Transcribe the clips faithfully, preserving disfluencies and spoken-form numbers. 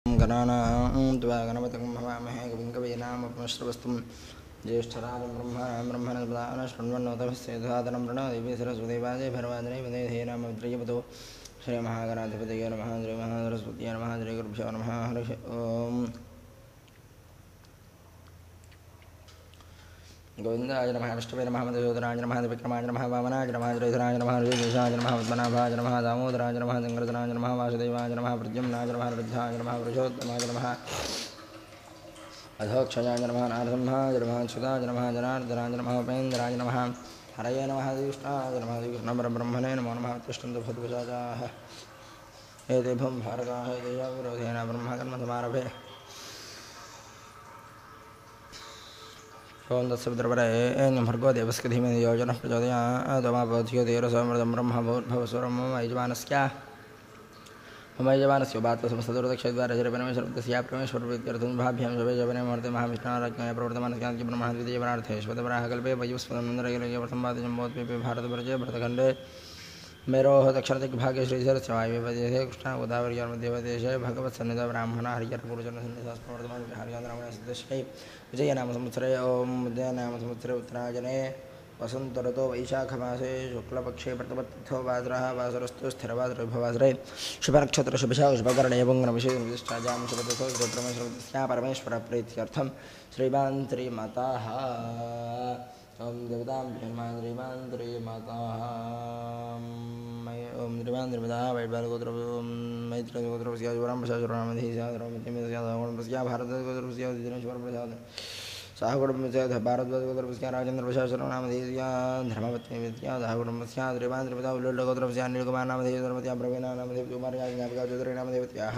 गणानां त्वा गणपतिं हवामहे कविं कवीनामुपमश्रवस्तुं ज्येष्ठराजं ब्रह्मणां ब्रह्मणस्पदानं शृण्वन्नोतमस्येधादनं प्रणोदेवी सरस्वतीवाजे भरवाजने वदेधेनामद्रियपतो श्रीमहागणाधिपतये नमः श्रीमहासरस्वत्यै नमः श्रीगुरुभ्यो नमः हरिः ओम् गोविन्दाय नमः विष्णवे नमः मधुसूदनाय नमः विक्रमाय नमः वामनाय नमः श्रीधराय नमः ऋषिकेशाय नमः पद्मनाभाय नमः दामोदराय नमः शङ्करधराय नमः वासुदेवाय नमः प्रद्युम्नाय नमः रुद्धाय नमः पुरुषोत्तमाय नमः अधोक्षजाय नमः नारसिंहाय नमः अच्युताय नमः जनार्दनाय नमः उपेन्द्राय नमः हरये नमः श्रीकृष्णाय नमः श्रीकृष्णपरब्रह्मणे नमो नमः तिष्ठन्तु भद्रवशाचाः एते भं भारकाः देशविरोधेन ब्रह्मकर्मसमारभे ओं तत्सवितुर्वरेण्यं भर्गो देवस्य धीमहि यो जनः प्रचोदयात् मा भवत्योतिरसमृतं ब्रह्म भवस्वरं मम यजमानस्य मम यजमानस्य वात्वसमस्तदुर्दक्षद्वारा परमेश्वरस्य परमेश्वरप्रीत्यर्थं भाभ्यां शवे जवने मुहूर्ते महाविष्णुराज्ञाय प्रवर्तमानस्यान्ति ब्रह्मणः द्वितीयवरार्थे श्वतवराहकल्पे वैवस्वतमन्दरगिलगे संवादजम्बोद्वीपे भारतवर्जे भरतखण्डे मेरोः दक्षिणदिग्भागे श्रीधरस्य वायुव्यदेशे कृष्णा गोदावर्योर्मध्यप्रदेशे भगवत्सन्निधौ ब्राह्मणः हरिहरपुरुषन्निधास्मवर्तमान हरियान्द्रामणस्य विजयनाम संवत्सरे ओं विजयनाम संवत्सरे उत्तरायणे वसन्तऋतौ वैशाखमासे शुक्लपक्षे प्रतिपत्तिथो वासरः वासरस्तु स्थिरवासरविभवासरे शुभनक्षत्रशुभशः शुभकर्णे पुङ्गनविशेषविशिष्टाजां शुभदशो श्रीपरमेश्वरस्य परमेश्वरप्रीत्यर्थं श्रीमान् श्रीमाताः ओं देवतां श्रीमान् श्रीमान् श्रीमाताः ओं श्रीमान् श्रीमाताः वैबालगोत्र मैत्रेयगोत्रस्य जुरामशासुरनामधीस्याद्रौमतिमिस्यादगुणपस्या भारतगोत्रस्य दिनेश्वरप्रसाद साहकुटुम्बस्य भारतगोत्रस्य राजेन्द्रप्रशासननामधीस्या धर्मपत्नीविद्या दाहकुटुम्बस्य श्रीमान् श्रीमाता उल्लूढगोत्रस्य अनिलकुमारनामधीयधर्मत्या प्रवीणानामधीयकुमार्या ज्ञापिका चौधरीनामधीयत्याः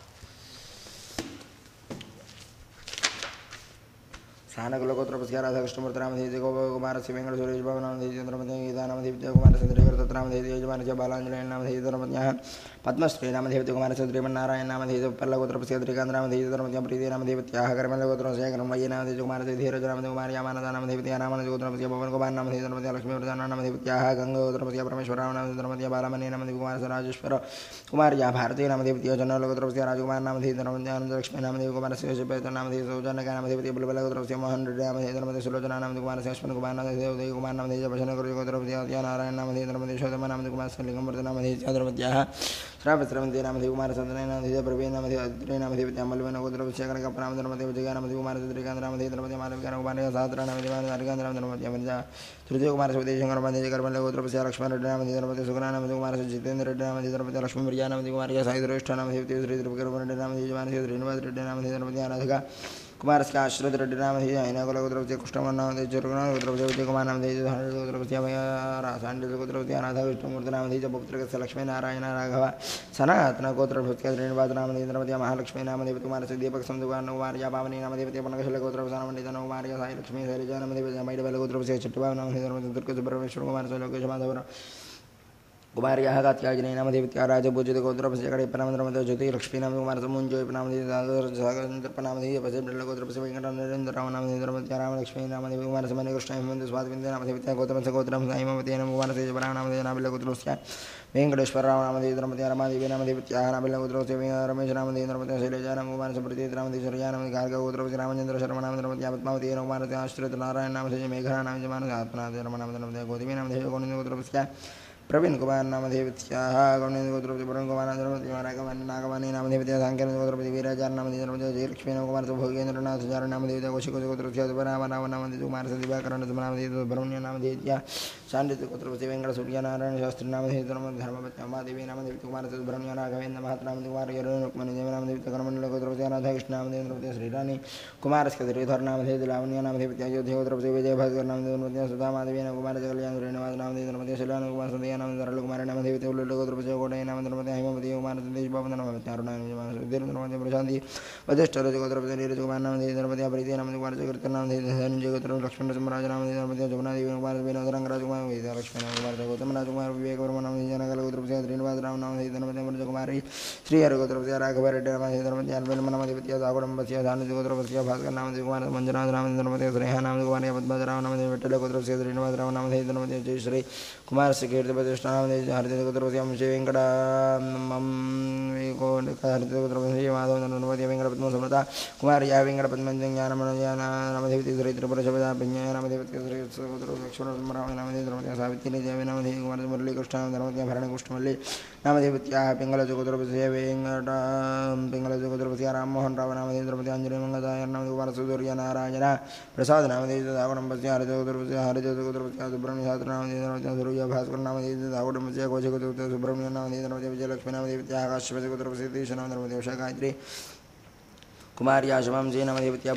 स्थानकुलगोत्रपस्य राधाकृष्णमूर्तिनामधीयते गोपकुमारस्य वेङ्कटसूरेशबाबुनामधीयते गीतानामधीयते कुमारस्य श्रीकृतनामधीयते यजमानस्य बालाञ्जनेयनामधीयते धर्मज्ञः पद्मश्रीनामधीयते कुमारस्य श्रीमन्नारायणनामधीयते पल्लगोत्रपस्य श्रीकान्तनामधीयते धर्मज्ञः प्रीतिनामधीयत्याः कर्मलगोत्रस्य कर्मय्यनामधीयते कुमारस्य धीरजनामधीयते कुमार्यामानदानामधीयते यानामधीयते पवनकुमारनामधीयते धर्मज्ञः लक्ष्मीवर्धनामधीयत्याः गङ्गोत्रपस्य परमेश्वरामनामधीयते धर्मज्ञः बालमणिनामधीयते कुमारस्य राजेश्वर कुमार्या भारतीनामधीयते जनलगोत्रपस्य राजकुमारनामधीयते धर्मज्ञः लक्ष्मीनामधीयते कुमारस्य शिवनामधीयते सौजन्यकानामधीयते बुलबलगोत्रपस्य मोहनरेड्डी धर्मदे सुलोचनामधीयते कुमारस्य अश्विन कुमारनामधीयते उदय कुमारनामधीयते भजनगुरुगोत्रपस्य नारायणनामधीयते धर्मदे शोधमनामधीयते कुमारस्य लिङ्गमूर्तिनामधीयते धर्मज्ञः श्रावस्रवन्तीनामधीयते कुमारसन्दनामधीयते प्रवीणनामधीयते अद्रिनामधीयते अमलवेनगोत्रपस्य कनकप्पनामधीयते धर्मदेव जगानामधीयते कुमारस्य श्रीकान्तनामधीयते धर्मज्ञः मालविकानकुमारस्य सहस्रनामधीयते हरिकान्तनामधीयते धर्मज्ञः वनजा तृतीय कुमारस्य उदयशङ्करनामधीयते कर्मलगोत्रपस्य लक्ष्मणरेड्डिनामधीयते धर्मदे सुगुणानामधीयते कुमारस्य जितेन्द्ररेड्डिनामधीयते धर्मज्ञः लक्ष्मीप्रियानामधीयते कुमारस्य सायुधरेष्ठानामधीयते श्रीधरविक्रमरेड्डिनामधीयते जमानस्य श्रीनिवासरेड्डिनामधीयते धर्मज्ञः राधिका कुमारस्य आश्रितरेड्डिनामधीयते ऐनकुलगोत्रपस्य कृष्णवर्णनामधीयते चरुकुणागोत्रपस्य विजयकुमारनामधीयते धनुर्गोत्रपस्य साण्डिल्यगोत्रपस्य राधाविष्णुमूर्तिनामधीयते पौत्रकस्य लक्ष्मीनारायण राघव सनातनगोत्रपस्य श्रीनिवासनामधीयते धर्मज्ञः महालक्ष्मीनामधीयते कुमारस्य दीपकसंदुकार्या पावनीनामधीयते पनकशलगोत्रपस्य कुमार्या साईलक्ष्मी शैलजानामधीयते मैडबलगोत्रपस्य चिट्टिबाबुनामधीयते धर्मज्ञः दुर्गसुब्रह्मण्येश्वर कुमारस्य लोकेशमाधवर कुमार्याः कात्यायनीनामधीयते राजपूजिते गोत्रपस्य कडेपनामधीयते ज्योतिलक्ष्मीनामधीयते कुमारस्य मुञ्जोपनामधीयते गोत्रपस्य वेङ्कटनरेन्द्ररावनामधीयते धर्मज्ञः रामलक्ष्मीनामधीयते कुमारस्य मणिकृष्ण हेमन्तस्वादिविन्द्रनामधीयते गोत्रपस्य गोत्रं साईमवतेन कुमारस्य जपरानामधीयते नाबिलगोत्रस्य वेङ्कटेश्वररावनामधीयते धर्मज्ञः रमादेवीनामधीयत्याः नाबिलगोत्रस्य रमेशनामधीयते धर्मज्ञः शैलजानां कुमारस्य प्रीतिनामधीयते सूर्यानामधीयते गार्गगोत्रपस्य रामचन्द्रशर्मनामधीयते धर्मज्ञः पद्मावतीन कुमारस्य आश्रितनारायणनामधीयते मेघनानामधीयते आत्मनामधीयते रमणामधीयते गोधीमीनामधीयते गोविन्दगोत्रपस्य प्रवीण कुमार नामधेयत्याः गौणेन्द्रगोत्रपति वरुण कुमार राघवन नागवाणी नामधेयते सांख्यगोत्रपति वीराचार्य नामधेयते धर्मज्ञः जयलक्ष्मी कुमारस्य भोगेन्द्रनाथ चार्य नामधेयते कौशिकगोत्रस्य सुबरामनामधेयते कुमारस्य दिवाकरण नामधेयते ब्रह्मण्य नामधेयत्याः शाण्डिल्यगोत्रपति वेङ्कटसूर्यनारायण शास्त्री नामधेयते धर्मपत्नी उमादेवी नामधेयते कुमारस्य सुब्रह्मण्य राघवेन्द्र महत्नामधेयते कुमार रुक्मिणीदेवी नामधेयते कर्मण्डलगोत्रपति राधाकृष्ण नामधेयते धर्मज्ञः श्रीरानी कुमारस्य श्रीधर नामधेयते लावण्य नामधेयते अयोध्यागोत्रपति विजयभास्कर नामधेयते धर्मज्ञः सुधामादेवी कुमारस्य कल्याण श्रीनिवास नामधेयते धर्मज्ञः शिलानुकुमार कुमार नामधेयते उल्लूढगोत्रपस्य कोटय नामधर्मज्ञः हेमवती कुमारस्य देशबाबुनामधेयते अरुणायनधर्मज्ञः प्रशान्ति वधिष्ठरजगोत्रपस्य नीरजकुमार नामधेयते धर्मज्ञः प्रीति नामधेयते कुमारस्य कीर्तनामधेयते धनञ्जयगोत्रपस्य लक्ष्मणसम्राज नामधेयते धर्मज्ञः जमुनादेवी कुमारस्य विनोदरङ्गराजकुमार लक्ष्मणकुमारस्य गौतमराजकुमार विवेकवर्मा नामधेयते जनकलगोत्रपस्य श्रीनिवासराव नामधेयते धर्मज्ञः मुरजकुमारी श्रीहरिगोत्रपस्य राघवरेड्डी नामधेयते धर्मज्ञः अल्वेलमनामधेयते दागुडम्बस्य धानुजगोत्रपस्य भास्कर नामधेयते कुमारस्य मंजुनाथ नामधेयते धर्मज्ञः स्नेहा नामधेयते कुमारस्य पद्मजराव नामधेयते विठ्ठलगोत्रपस्य श्रीनिवासराव नामधेयते धर्मज्ञः जयश्री कुमारस्य कीर्तिपति प्रतिष्ठानामधे हरितगोत्रपस्यां श्री वेङ्कटमं हरितगोत्रपस्य माधव नरपति वेङ्कटपद्मसमृता कुमार्या वेङ्कटपद्मज्ञानमनोज्ञानामधिपति श्रीत्रिपुरशपदा विज्ञानामधिपति श्रीलक्ष्मणसमरामनामधे सावित्री देवनामधे कुमार मुरलीकृष्ण धर्मत्या भरणकृष्णमल्ली नामधेपत्याः पिङ्गलजगोत्रपस्य वेङ्कट पिङ्गलजगोत्रपस्य राममोहन रावनामधे द्रौपदी आञ्जनेय मंगलाय नामधे कुमारसूर्य नारायण प्रसाद नामधे दावणपस्य हरितगोत्रपस्य हरितगोत्रपस्य सुब्रह्मण्य शास्त्र नामधे द्रौपदी सूर्य भास्कर नामधे दावणपस्य कौशिकगोत्रपस्य सुब्रह्मण्य नामधे द्रौपदी विजयलक्ष्मी नामधे आकाशपस्य गोत्रपस्य तीक्ष्ण नामधे द्रौपदी उषा गायत्री कुमार्या शुभम जय नामधे विद्या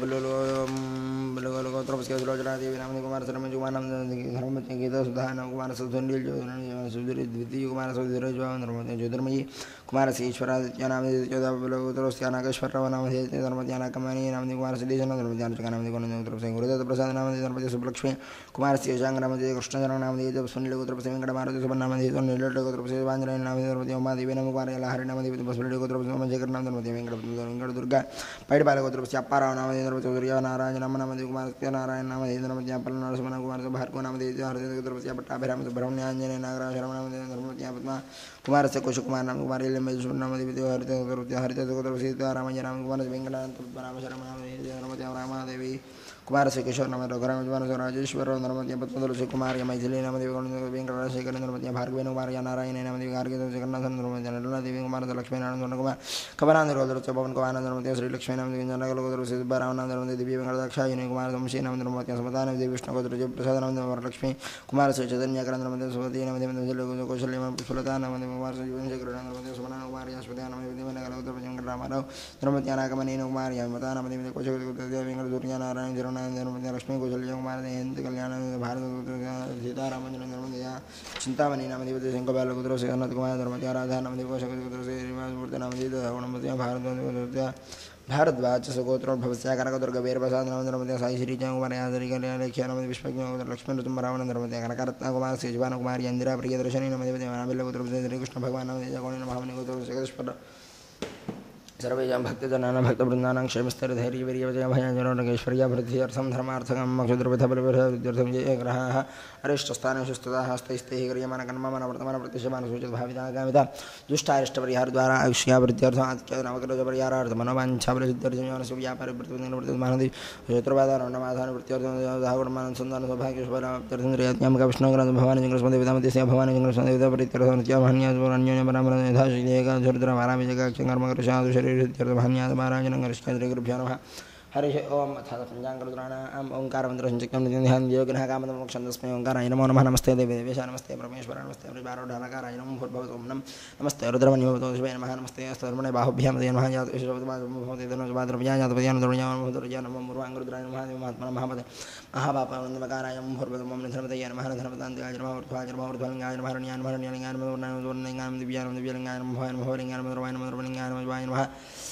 बल्लोगोत्रपस्य सुलोचना देवी नामधे कुमार शर्मा कुमार नाम धर्मपत्नी गीता सुधा नाम कुमार सुधुंडिल सुधीर द्वितीय कुमार सुधीर धर्मपत्नी ज्योतिर्मयी कुमार से ईश्वरादित्य नामधे चौदह बल्लोगोत्रपस्य नागेश्वरराव नामधे धर्मपत्नी अनाकमणि नामधे कुमार से देश धर्मपत्नी अनुष्का नामधे गोत्रपस्य गुरुदत्त प्रसाद नामधे धर्मपत्नी सुब्लक्ष्मी कुमार से यशांग नामधे कृष्णचरण नामधे सुनील गोत्रपस्य वेंकट मारुति सुबन नामधे सुनील गोत्रपस्य वांजनेय नामधे धर्मपत्नी उमादेवी नाम कुमार लहरी नामधे बसवली गोत्रपस्य उमाशेखर नाम धर्मपत्नी वेंकट वेंकट दुर्गा पैडबाल गोत्रपस्य अप्पाराव नामधे धर्मपत्नी सूर्य नारायण नाम नामधे कुमार नारायण नामधे धर्मपत्नी अप्पल नरसिंह कुमार भार्गव नामधे हरित गोत्रपस्य पट्टाभिराम सुब्रह्मण्य आंजनेय नागराज शर्मा नामधे धर्मपत्नी पद्मा कुमार से कुश कुमार नाम कुमार इलेमेश्वर नामधे हरित गोत्रपस्य हरित गोत्रपस्य रामయ్య नाम कुमार वेंकटानंद नाम शर्मा नामधे धर्मपत्नी रामादेवी कुमार से किशोर नाम रघुराम कुमार राजेश्वर धर्मपत्नी पद्मतुलसी कुमार मैथिली नामधे वेंकटराजशेखर धर्मपत्नी भार्गव कुमार नारायण नामधे गार्गीनाथन धर्मपत्नी नटला देवी कुमार लक्ष्मी नारायण कुमार कमलानंद गोत्रपस्य पवन कुमार धर्मपत्नी श्री लक्ष्मी नामधे जनक गोत्रपस्य सुब्बाराव नाम धर्मपत्नी दिव्य वेंकटाक्षायिनी कुमार वंशी नाम धर्मपत्नी समता नामधे विष्णु गोत्रपस्य प्रसाद नाम वरलक्ष्मी कुमार से चैतन्यकर धर्मपत्नी सुमति नामधे कौशल्य पुष्पलता नामधे कुमार से जीवनशेखर धर्मपत्नी सुमना कुमार यशपति नामधे नगर गोत्रपस्य वेंकटरामाराव धर्मपत्नी अनाकमणि कुमार यमता नामधे कौशल गोत्रपस्य वेंकट सूर्य नारायण जरनारायण धर्मपत्नी लक्ष्मी कौशल्य कुमार हिंद कल्याण भारत सीतारामन धर्मपत्नी चिंतामणि नामधे शंकरबाल गोत्रपस्य अनंत कुमार धर्मपत्नी आराधा नामधे कौशल गोत्रपस्य श्रीनिवासमूर्ति नामधे गुणपत्नी भारत भारद्वाज सगोत्र भवस्याकरक दुर्ग वीरप्रसाद नाम धर्मपत्नी साई श्री कुमार यादरी कल्याणलेख्या नामधे विष्णु लक्ष्मण ऋतुंबरावण धर्मपत्नी कनकरत्न कुमार सेजवान कुमार इंदिरा प्रियदर्शनी नामधे नाबिल गोत्रपस्य श्रीकृष्ण भगवान नामधे जगोणी महामणि गोत्रपस्य जगदीश्वर सर्वेषां भक्तजनानां भक्तवृन्दानां क्षेमस्थैर्यधैर्यवीर्यविजयभयाञ्जनोगैश्वर्या वृद्ध्यर्थं धर्मार्थकं मोक्षद्रविधबलविधविद्यर्थं ये ग्रहाः अरिष्टस्थानेषु स्तदाः हस्तैस्तैः क्रियमाणकर्ममनवर्तमानप्रत्यक्षमानसूचितभावितागामिता दुष्टारिष्टपरिहारद्वारा आयुष्यावृद्ध्यर्थम् आत्मनोवाञ्छाफलसिद्ध्यर्थं मनोवाञ्छाफलसिद्ध्यर्थं व्यापारप्रतिनिधिवर्तमानदि क्षेत्रवादानवनमाधानवृत्त्यर्थं दाहवर्मानं सन्तानं सौभाग्यशुभलाभ्यर्थं क्रियात्म्यामिका विष्णुग्रन्थं भवानी जङ्गलस्मदेवतामध्यस्य भवानी जङ्गलस्मदेवतापरित्यर्थं नित्यमहन्याजुरन्योन्यपरामयथाशीलेकाधुरतरामारामिजगाक्षङ्कर्मकृशादु शरीरसिद्ध्यर्थं भान्याद महाराजनङ्गरिष्क्यद्रे गुरुभ्यो नमः हरिः ओम अथ पंचांगरुद्राणाम् ओंकारमन्त्रसंयुक्तं नित्यं योगिनः कामदमोक्षं तस्मै ओंकाराय नमो नमः नमस्ते देवी देवेश नमस्ते परमेश्वर नमस्ते परिवारोद्धारकाराय नमो भूर्भुवः ओं नमः नमस्ते रुद्रमन्योतो शिवाय नमः नमस्ते अस्तर्मणे बाहुभ्यां नमः जातवेशोपदमाभवते धनुर्वाद्रव्या जातपद्यानुद्रव्या नमोदुर्या नमो मुर्वाङ्गरुद्राय नमः महात्मने महापते महापापवन्दमकाराय नमो भूर्भुवः ओं धर्मतये नमः धर्मतान्त्याय नमः ऊर्ध्वाय नमः ऊर्ध्वलिङ्गाय नमः हरण्याय नमः हरण्यालिङ्गाय नमः वर्णाय दिव्याय नमः दिव्यलिङ्गाय नमः भवाय नमः भवलिङ्गाय नमः ध्रुवाय नमः ध्रुवलिङ्गाय नमः शिवाय नमः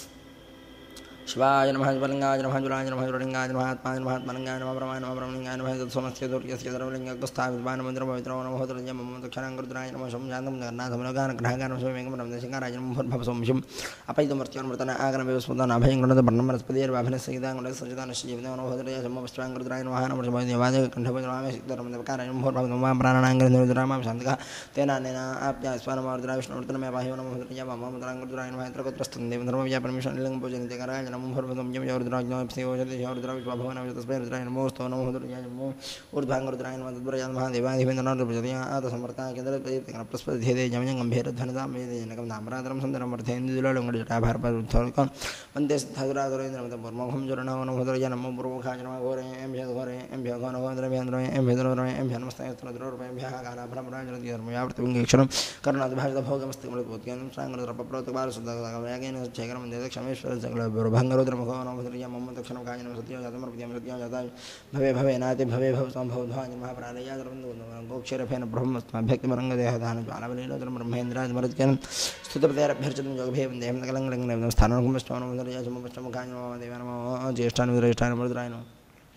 शिवाय नमः शिवलिङ्गाय नमः जुलाय नमः जुलिङ्गाय नमः आत्माय नमः आत्मलिङ्गाय नमः ब्रह्माय नमः ब्रह्मलिङ्गाय नमः तत्समस्य दुर्यस्य सर्वलिङ्गस्थापितवाय नमः द्रवपवित्रो नमः होतरजं मम दक्षिणाङ्गरुद्राय नमः शंजातं जगन्नाथं लोकानग्रहगानं स्वयमेकं ब्रह्मदेशिकाराय नमः भवसंशम् अपैतमर्त्योन्मृतन आगनविस्मृतान् अभयं गणत वर्णं वनस्पतिर्वाभिनस्सहितां गणसञ्चितानश्चिजीवितं नमः होतरजं मम पुष्पाङ्गरुद्राय नमः नमः शिवादेवादे कण्ठभजरामे सिद्धर्मदेवकाराय नमः भवभवमाप्राणाङ्गरुद्रामां शान्तिकः तेनानेन आप्याय स्वानमरुद्राय विष्णुवर्तनमे पाहि नमः होतरजं मम मुद्राङ्गरुद्राय नमः यत्रकुत्रस्थं देवं धर्मव्या परमेश्वर लिङ्गं पूजनीतिकाराय नमः भूर्भुवं यं रुद्राज्ञापस्योजतिरुद्राविश्वभवनं तस्मै रुद्राय नमोऽस्तु नमो रुद्राय नमो ऊर्ध्वाङ्गरुद्राय नमः तद्वरया नमः देवाधिपेन्द्रनाथप्रचोदया आतसमर्था केन्द्रप्रस्पतिधेदे जमजं गम्भीरध्वनितां वेदेजनकं धामराधरं सुन्दरं वर्धेन्दुजलङ्गडिजटाभारपरुद्धोल्कं वन्दे सिद्धाधुराधुरेन्द्रमतपूर्मोघं जुरणो नमो रुद्राय नमो पूर्वोखाय नमः घोरे एं घोरे एं घोनघोन्द्रभ्यन्द्रमे एं भेन्द्रमे एं नमस्तेन्द्रद्रोरूपेभ्यः कालाभ्रमराजरतिधर्मयावृतविङ्गेक्षणं करुणादिभाषितभोगमस्तिमृतपोत्यं साङ्गरप्रप्रोतकालशुद्धकाव्यागेन क्षयकरं देदक्षमेश्वर भंगरुद्रमुखो नमः मम दक्षिणं कायनं सत्यो जातमर्पयं सत्यो जाता भवे भवे नाति भवे भव संभवध्वानि महाप्राणयादरबन्धु गोक्षरफेन ब्रह्मस्माभ्यक्तिमरङ्गदेहदान ज्वालाबलीलोदरं ब्रह्मेन्द्राजमरुत्केन स्तुतपतेरभ्यर्चितं योगभेवं देहं सकलङ्गलङ्गनं स्थानकुम्भष्टवनमुदरयाचमुपष्टमुखाय नमो देवाय नमो ज्येष्ठानुरुद्रेष्ठाय नमोरुद्राय नमः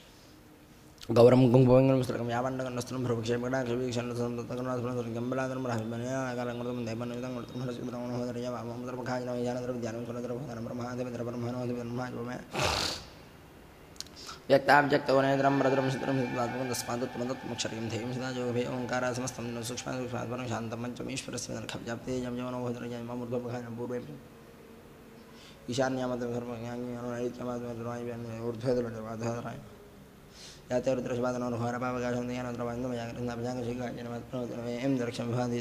गौरम कुंभवंगनमस्तकं यावण्डगण्डस्थलं भ्रुवक्षेपडाक्षवीक्षणसंतकरुणासुरं गम्बलादरं राजमन्याकालङ्गुरं दैवन्विदं गुरुत्महसिद्रमणोदरया वामोदरपखाय नमः ज्ञानद्रव्यानं सुरद्रभूतनं ब्रह्मादेवद्रब्रह्मणोदिब्रह्माजोमे व्यक्ताव्यक्तवनेन्द्रं भद्रं चित्रं सिद्धात्मकं तस्मादुत्तमदत्तमक्षरं धैर्यं सदा जोगभे ओङ्कारः समस्तं सूक्ष्मं सूक्ष्मात्मनं शान्तं पञ्चमीश्वरस्य नरखव्याप्ते जं जवनो भद्रजयं ममूर्ध्वपखानं पूर्वे ईशान्यामतं सर्वज्ञान्यनुनैत्यमात्मधुराय ऊर्ध्वधराय याते रुद्रशबादनोर्घोरपावकाशं दयानन्द्रवान्दमयागृह्णाभजाङ्गशिखायनमत्नोदनवे एं दर्क्षं विभाति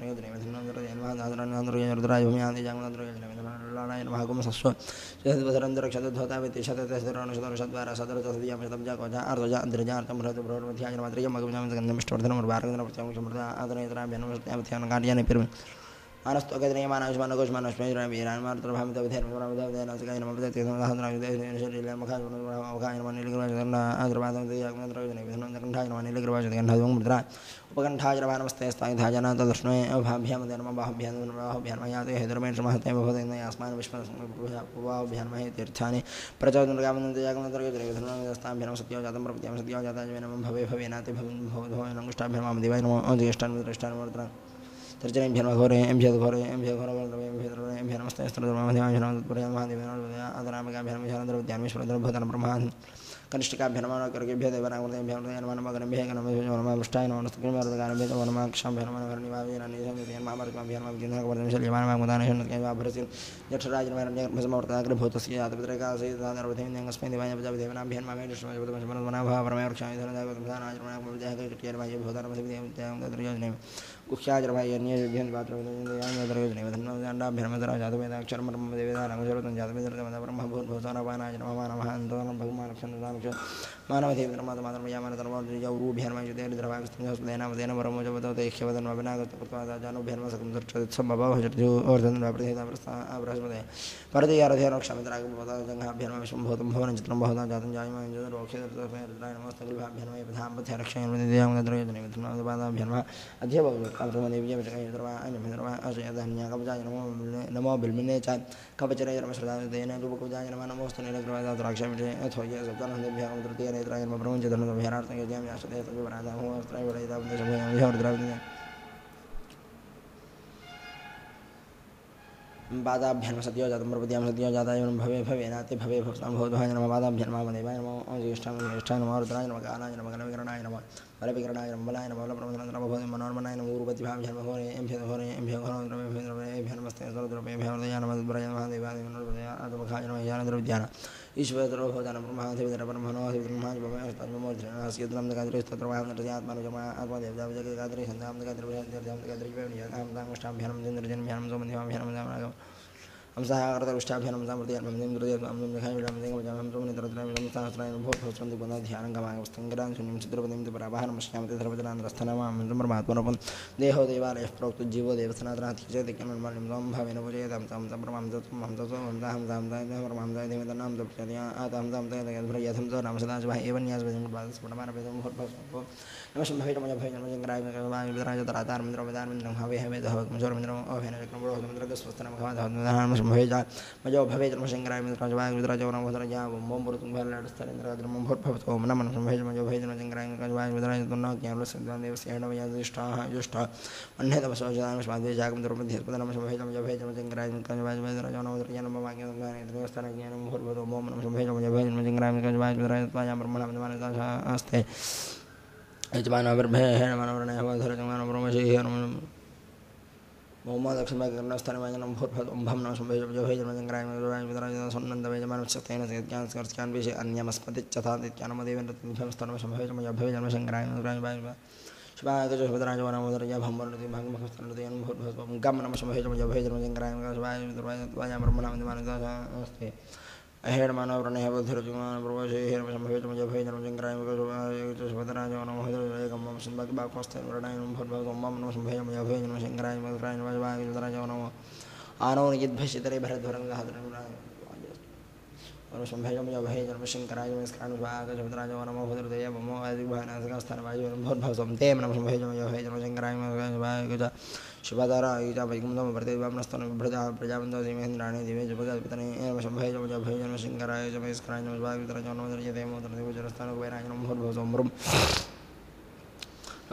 जागमनद्रयन्वादादरन्वादरुद्राजभूम्यादि महाकुमसस्व शतवसरन्दरक्षतध्वताविति शततसदुरानुशतरुषद्वारा सदरतसदियां शतब्जाकोजा आर्द्रजा अद्रजार्तं भ्रतुभ्रवध्याजनमात्रियमगुजामसगन्धमिष्टवर्धनमर्वारगन्द्रप्रत्यं क्षमृता आदरयत्राभ्यानं कार्याणि पिर्मि मानस्तो अगद्रय मानवश्मानकोश मानवश्मेश्वरं वीरान् मार्तृभामितविधेर्मोरामदेवदेनशरीरमखाजुनोभावखायनमनिलग्रवाजगन्धायुगन्धायुगमुद्रा उपकण्ठाजरवानमस्ते स्थायिधाजनातदर्शने अभाभ्यामदेनमबाहभ्यामहे हेदरमेषमहते भवदेनयास्मान् विश्वसंभवाभ्यामहे तीर्थानि प्रचोदनगामनन्दयागमनत्रयोजनविधुनास्ताभ्यां सत्यो जातं प्रपत्यां सत्यो जाताजमेनं भवे भवेनाति भवन्भवनङ्गुष्टाभ्यां देवाय नमो अजिष्टान्विष्टान्वर्तनं तर्जनीं भ्यर्मघोरे एं भ्यघोरे एं भ्यघोरवर्धवे एं भ्यधर्वे एं भ्यनमस्ते स्त्रधर्ममध्यामशनादपुरया महादेवेन आदरामिकाभ्यर्मशनद्रव्यान् ब्रह्मान् कनिष्ठिकाभ्यर्मकर्गेभ्य देवनागुणेभ्यर्मयन्मगनेभ्यगणमृष्टाय नमस्तुकिमर्दगानभ्यमनमकर्णिवावीरानीसंगतेन जठराजनमर्भूतस्य जातपितृकासैदानर्वधेन्यङ्गस्मै देवाय प्रजापतिभ्यमनाभावरमयोक्षायधनदागतमधानाजनमनागुरुजागृत्यर्मयभूतानमधिविद्यां मानवदेवेन्द्रमातृ नमो बिल्मिने च कवचरे श्रद्धान रूपकुजानमोस्तनिलग्रवादाक्षे अथो ये तृतीय नेत्राय ब्रह्मचन्द्रभ्यारार्थं बादाभ्यर्म सत्यो जातं प्रपद्यां सत्यो जाताय भवे भवेनाति भवे भवतां भवद्भाय नमः बादाभ्यर्मामदेवाय नमः ज्येष्ठाय ज्येष्ठाय नमः रुद्राय नमः कालाय नमः गणविकरणाय नमः बलविकरणाय नमः बलाय नमः बलप्रमथनाय नमः मनोन्मनाय नमः उरुपतिभाभ्यर्मघोरे एभ्यघोरे एभ्यघोरद्रव्यभ्यद्रव्येभ्यर्मस्ते सर्वद्रव्येभ्यवर्धया नमः दुर्भराय नमः देवाय नमः आत्मखाय नमः ज्ञानद्रव्यान् ईश्वरो भवतां ब्रह्मणोऽधिब्रह्माजिब्रह्मस्यद्रमोधिरस्यद्रवाहनरस्यात्मानुजमा आत्मदेवताविजयगात्रे सन्तामगात्रिभ्यां हम सहाकृष्टाभ्याम ध्यान चित्रपतिपरावाहनमश्यामतिरवचनास्थनमात्मनोपन देहो देवालय प्रोक्त जीवो देव सनातनाम भावेन पूजयतां तं नाम सदा एवं नमस्ते भवे नमः भवे नमः जंगराय विदराज तरातार मिंद्र वेदार मिंद्र भावे हवे दह कमजोर मिंद्र अभेन चक्रम बड़ो मिंद्र गस्वस्तन भगवान धर्म भवे जा मजो भवे जन्म शंकराय मिंद्र जवाय विदराज वन भद्र जा ओम पुरुतुम भल स्थलेंद्र द्रम भोर भवत ओम नमः भवे मजो भवे जन्म शंकराय जवाय विदराज तुन्ना ज्ञान सद्वान देव सेण वय जुष्टा जुष्टा अन्य तम सोजान स्वादे जागम द्रम धीर नमः भवे मजो भवे जन्म शंकराय जवाय विदराज वन भद्र जन्म वाक्य ज्ञान देवस्थान ज्ञान भोर भवत ओम नमः भवे मजो भवे जन्म शंकराय जवाय विदराज त्वाया ब्रह्मणा मनमानता अस्ते यजमान ब्रह्मे है मनोरणय हवधर जमान ब्रह्मशे है मोहम्मद लक्ष्मी कर्णस्थान वाजनम भूतभत ओंभम नमः शंभे जो हे जन्म जंगराय विदराज विदराज सन्नंद वे जमान सत्येन सत्यान स्कर्षकान विषय अन्यमस्मति चथा नित्यानम देवेन तत्भ्यम स्तनम शंभे जो भवे जन्म शंकराय विदराज शिवाय जो विदराज वन भद्र या भंवर नदी भाग मखस्तन देन भूतभत गम नमः शंभे जो भवे जन्म जंगराय विदराज विदराज वाया ब्रह्मणा विद्वान अस्ते अहेर मानव प्रणय बुद्धि जुमान प्रभु हेर संभवे मजो भवे जन्म जंगराय सुभद्रा जो नमः भद्र गम संभव बाकस्ते प्रणय भद्र ओम नमः संभवे मजो भवे जन्म शंकराय मधुराय वाय विदराज जो नमः आनो निजिद्भसितरे भरद्वरं गहद्रं और संभवे मजो भवे जन्म शंकराय नमस्कार वाय सुभद्रा जो नमः भद्र दया ममो आदि भाना स्थान वाय भद्र समते नमः संभवे मजो भवे जन्म शंकराय वाय शिवदारा ईजा वैकुंठम प्रतिभावनस्तन प्रजा प्रजावंतो देवेन्द्राणि दिवे जगत्पतने एवं संभवे मजो भवे जन्म शंकराय नमस्कार वाय विदराज जो नमः देवो देवो जरस्थान वैराजनम भूर्भुवं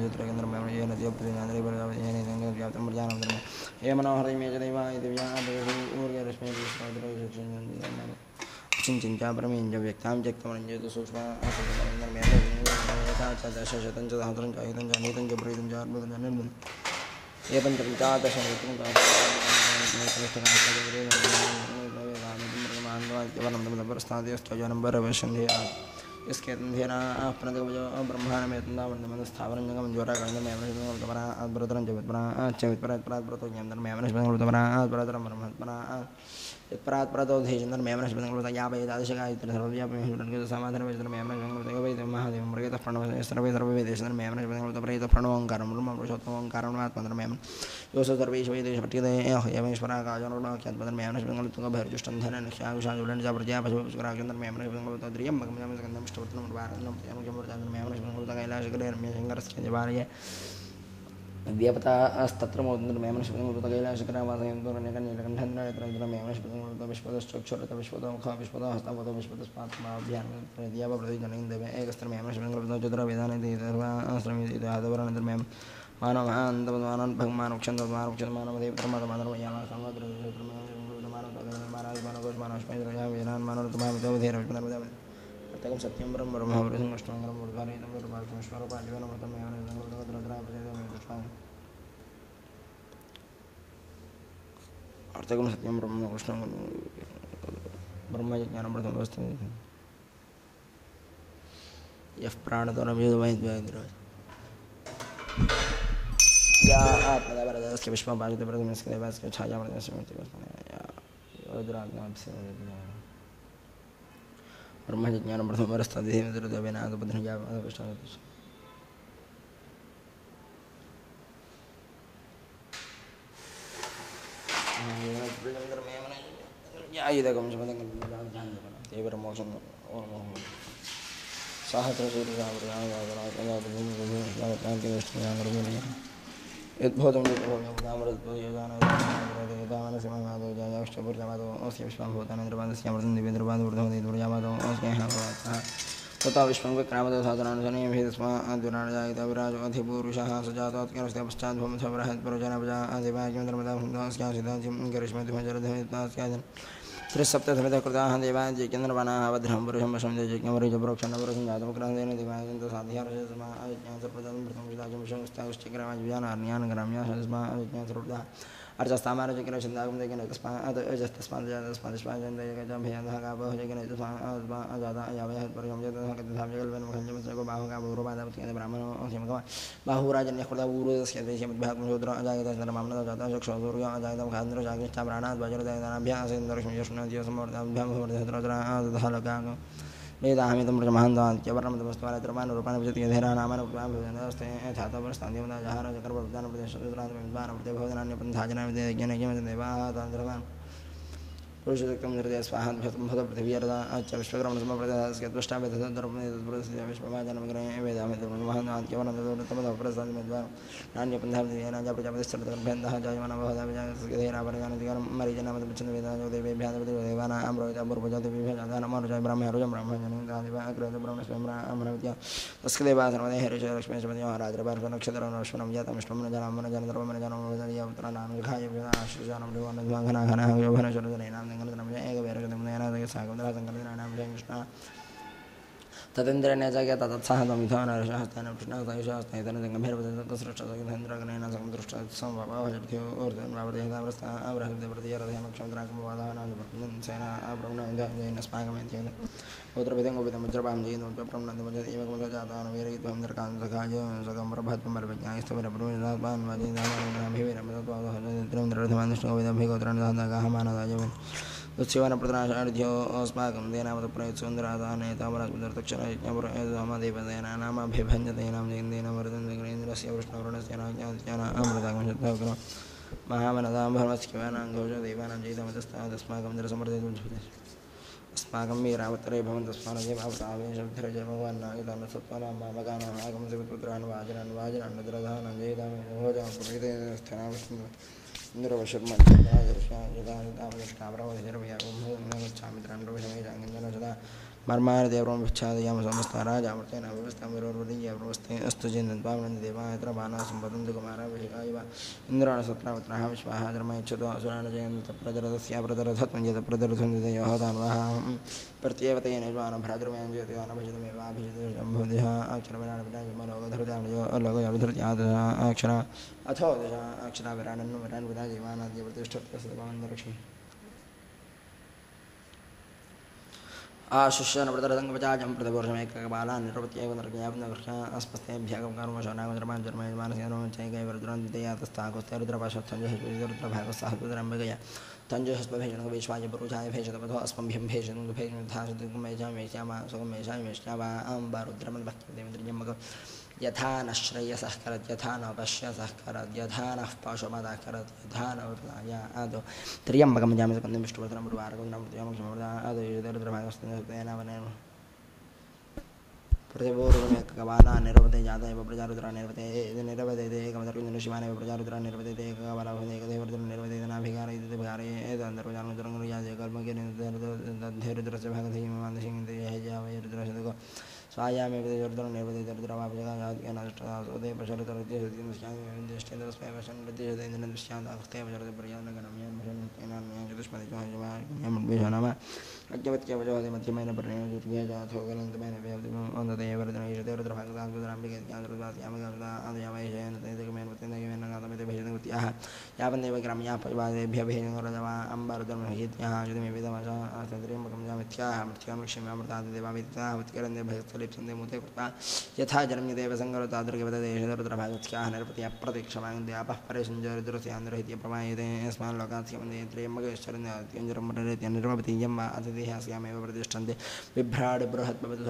జ్యోతిరేంద్రం ఏ నది ప్రజానం ఏ మనోహర మే చించించా ప్రమేంజ వ్యక్తాం త్యక్తమనంజేతు సూక్ష్మ శతం చ సహస్రం చ ఐతం చ నీతం చ ప్రీతం చ అద్భుతం చ నిర్మలం ఏ పంచపంచాదశ इसके अंधेरा प्रणतकवजो ब्रह्मांडमेतंदावंदमन स्थावरं जंगम ज्वरा गंगम मेमनस्परा अद्भुतरं जगत्परा चवित्परा परात्परतो ज्ञानदर मेमनस्परा अद्भुतरं ब्रह्मत्परा यत्परात् परतो धेजनदर मेमनस्परा यापय दादशगायत्र सर्वव्यापि समाधान वेदर मेमनस्परा वैद्य महादेव मृगेत प्रणव सर्वे सर्ववेदेशदर मेमनस्परा प्रेत प्रणवंकारं ब्रह्म पुरुषोत्तमंकारं आत्मदर मेमन योस सर्वेश वेदेश पट्टिदे यमेश्वरा काजनोन क्यात्पदर मेमनस्परा तुंग भैरजुष्टं धन नक्षागुषा जुलन जा प्रजा पशुपस्करा चंदर मेमनस्परा द्रियं भगमजम सकंदम ष्टोत्रम वारणम यमजमर्जान मेमनस्परा कैलाशगरे रम्यशंकरस्य जवारये व्यपता अस्तत्र मोदन मेमनस्परा कैलाशगरा वासयन्तुरण्यकन्यकण्ठन्द्रयत्र मेमनस्परा विश्वदश्चक्षुरत विश्वदमुख विश्वद हस्तवद विश्वदस्पात्माभ्यां प्रदियाव प्रतिजनैन्दवे एकस्त्र मेमनस्परा चतुर वेदाने आश्रमित आदवरणदर मेम मानव आनंदमानंद भगवान उक्षंद मानव उक्षंद मानव देव धर्म मानव यामा संवद्र मानव मानव मानव मानव स्मैद्र या वेदान मानव तुम्हारे देव धीर विष्णु तकम सत्यम ब्रह्म ब्रह्म ब्रह्म कृष्णंगरम मुर्गारे नमः परमेश्वर पांडवन मृतम यावन संगम కార్తీకం సత్యం బ్రహ్మ కృష్ణం బ్రహ్మ జ్ఞానం ప్రథమ వస్తుంది యః ప్రాణతోరం యోధమైద్వాయిద్రో యా ఆత్మదావరదస్య విశ్వపాజిత ప్రథమస్య దేవస్య ఛాయామృతస్య యోధరాజ్ఞాప్స్య బ్రహ్మ జ్ఞానం ప్రథమ వరస్తది దేవేనాద బుద్ధనజా విష్ణు ఆయుధకం తీవ్రమోసం యద్భూతం విశ్వాంభూతానంద్రపాదస్యామృతం దివ్యేంద్రపాదవృతమదేంద్రయామాదో तथा विश्वं विक्रामदो साधनानुसने भेदस्माद्विराजायित विराजो अधिपूरुषः सजातोत्करस्य पश्चाद्भूमसवरहत्पुरुजनपजादेवाज्ञन्द्रमदास्यासिदाजिं करिष्मतिमजरधमितास्याजन् त्रिसप्तसमितः कृताः देवाज्ञन्द्रवनाः वध्रं पुरुषं वशं जयज्ञमरिजप्रोक्षणपुरुषं जातमुग्रहदेन देवायन्तसाध्यारजस्मा अविज्ञानसप्रदानं प्रथमं विदाजं विषंस्तागुश्चिग्रामज्ञानार्ण्यानगराम्या सर्वदा अर्चस्तामारजकिरचन्दागं जगनकस्मात् अजस्तस्मात् जातस्मादिष्पाजन्दयगजभयधः गावः जगनजस्मात् अजाता अयावयः पुरुषं जगतः कथां जगल्वन्मुखञ्जमसको बाहुगावौरपादवत्येन ब्राह्मणो असिमगम बाहुराजन्यकृतपूर्वस्य देशमद्भ्यात्मं शूद्र अजायतस्नरमाम्नः जातः चक्षुसूर्यो अजायतं खान्द्र जागृष्टा प्राणात् वज्रदयनाभ्यासेन्द्रलक्ष्मीयष्णुनद्योसमवर्ताभ्यामवर्धतः वेदाहमितं प्रजमहान्तान्त्यवर्णमतमस्त्वालत्रमानुरूपानुपजति यधेरानामानुप्राभुजनस्ते ध्यातपरस्तान्त्यमदाजहारचक्रवर्धानप्रदेशविद्वानप्रदेभोजनान्यपन्थाजनाविदेयज्ञनयज्ञमदेवाः पुरुषशक्तं हृदय स्वाहाद्भ्यसम्भूतपृथिव्यर्दा च विश्वक्रमसमप्रदस्यद्वष्टावेदधर्मनेतपुरस्य विश्वभाजनविग्रहे वेदाहमितमहान्तान्त्यवर्णमतमस्त्वालत्रमानुरूपानुपजति नान्यपन्थाभिधेयनाजा जायमानभवदाभिजातस्यधेरापरजानतिकरं मरीजनामतपच्छन्देवेदाजोदेवेभ्यादेवानां रोहितापूर्वजातिभिभ्यजातानमानुजय ब्रह्मरुजं ब्रह्मजनदादिवाग्रजब्रह्मण्यस्वयं तस्य देवा सर्वदे हरिशलक्ष्मीश्वरदेवः राजरभार्गनक्षत्रनश्वनं जातं विष्णुं न जनामनजनधर्मनजनमोदयावतराणां घायव्यदाश्रिजानं देवानध्वाघनाघनः योभनशरदनेनां गङ्गनद्रमय एकवेरगदमुनयनादयसागमदरासङ्कलनानां जय कृष्ण ततेन्द्रेण जगत तत्साहतं विधानर्षहस्तेन कृष्णस्तैतनजङ्गभैरवदत्तसृष्टसहितेन्द्रगणेन समदृष्टसंभवजर्थ्यो ऊर्ध्वं वावदेहदावृस्ता अब्रहद्यप्रतियरथयमक्षमद्राकमवादानां अब्रह्मणस्माकमेत्येन पुत्रभिदं गोपितं वज्रपां जयिनोत्रप्रम्णतमजतीवकमजातान् वीरयित्वं सकं प्रभत्वं परविज्ञायस्तविरब्रह्मणात्मान् वाजिदानभिवेरमदत्वादहजत्रं उत्सवन प्रतनाशाढ्यो अस्माकं देनामतप्रयत्सुन्दराधानेतामरात्मदर्थक्षरयज्ञपुरयजमदेवदेना नामाभिभञ्जतेनां जयन्तेनां वरदन्द्रेन्द्रस्य वृष्णवरुणस्य नाज्ञात्यनामृतागमशत्ताग्रम महावनदां भर्मस्किवानां घोषदेवानां जयितमतस्तादस्माकं दरसमर्दितुं अस्माकं वीरावतरे भवन्तस्मानजयभावतावेशब्धरजय भगवान्नागितान् सत्त्वानां मामकानाम् आगमसवित्पुत्रान् वाजनान् वाजनान् नदरधानां जयितां भोजां पुरीतेस्थानां विष्णु इंद्रवशर्मचामृतामृतमित्रांड्रविषमेजांगंजनसदा मर्मादेवं समस्ताराजामृतेन व्यवस्थां विरोर्वदीयव्यवस्थे अस्तु जिन्नत्वानन्ददेवायत्र बाणासम्पदन्तकुमाराभिषेकाय इन्द्राणसत्रावत्राः विश्वाः धर्मयच्छतो असुराणजयन्तप्रजरदस्या प्रजरधत्वं यतप्रजरधुन्दयोः तान्वाः प्रत्येवतेन ज्वानभ्रातृमयञ्जयतिवानभजतमेवाभिजितशम्भुदिः अक्षरविराणविराजमलोकधृत्यालोकयाविधृत्यादः अक्षरा अथो दश अक्षराविराणन्नु विराणविराजीवानाद्यप्रतिष्ठत्वसदभावन्दरक्षि आशिष्यनप्रतरसङ्गपचाजं प्रतिवर्षमेकबालान् निरवत्यैव नरज्ञापनकृष्णा अस्मस्तेभ्यगमानशनागधर्माञ्जन्मयजमानस्यानोचैकैवरुद्रान्दितयातस्ताकुस्तेरुद्रभागस्साहपुत्रम्बिकया तञ्जुषस्पभेषणवेश्वाय पुरुषाय भेषतपथो अस्मभ्यं भेषतुभेषणधासुगमेषां वेश्यामा सुगमेषां वेश्यावा अम्बारुद्रमद्भक्तिदेवद्रिजम्बक यथा न श्रेयसः करत् यथा न पश्यसः करत् यथा नः पशुपदः करत् यथा न वृताय आदौ त्र्यम्बकं जामिसकन्दं विष्णुवर्धनं रुद्रभागस्तेन प्रतिपूर्वमेकबाला निरवते जाता एव प्रजारुद्रा निर्वते निरवते एकमदर्कुञ्जन शिवानेव प्रजारुद्रा निर्वते एकबालाभवते एकदेवरुद्र निर्वते नाभिगारयते भिगारे एतन्तर्वजानुद्रङ्गुर्यादेकल्पगिरिरुद्रस्य भागधीमान्दसिंहदेहजावैरुद्रशतको स्वायामेव रुद्र निर्वते रुद्रवाभिजगानाष्टदासोदे प्रशरतरज्येष्ठेन्द्रस्मै वशन्नृत्येन्द्रस्यादास्ते वशरते प्रयानगणम्यान् चतुष्पदिनाम अज्ञवत्य वजोहदे मध्यमेन पर्णेन दुर्गे जाथो गलन्तमेन वेदमेन वरदन ईशते रुद्रभागदान गुजराम्बिके ज्ञानरुद्वास्यामगमदा आदयामयशयन तेजकमेन वतेनगमेन गातमेते भेषणकृत्याः यावन्देव ग्राम्याः परिवादेभ्यः भेषणरजवा अम्बारुद्रमहित्याः जुदिमे वेदमाचा आसन्द्रियम्बकं जामिथ्याः मृत्यां लक्ष्मीमामृतादिदेवामित्याः उत्करन्दे भयस्थलिप्सन्दे मुते कृता यथा जन्म्यदेव सङ्गरतादुर्गवदेशदरुद्रभागत्याः नरपति अप्रतीक्षमाङ्ग्यापः परे सञ्जरुद्रस्यान्द्रहित्य प्रमायते यस्मान् लोकास्यमन्दे त्र्यम्बकेश्वरन्यञ्जरमण्डलेत्यनिर्मपति यं वा अतिथिहास्यामेव प्रतिष्ठन्ते बिभ्राड् बृहत्पवतु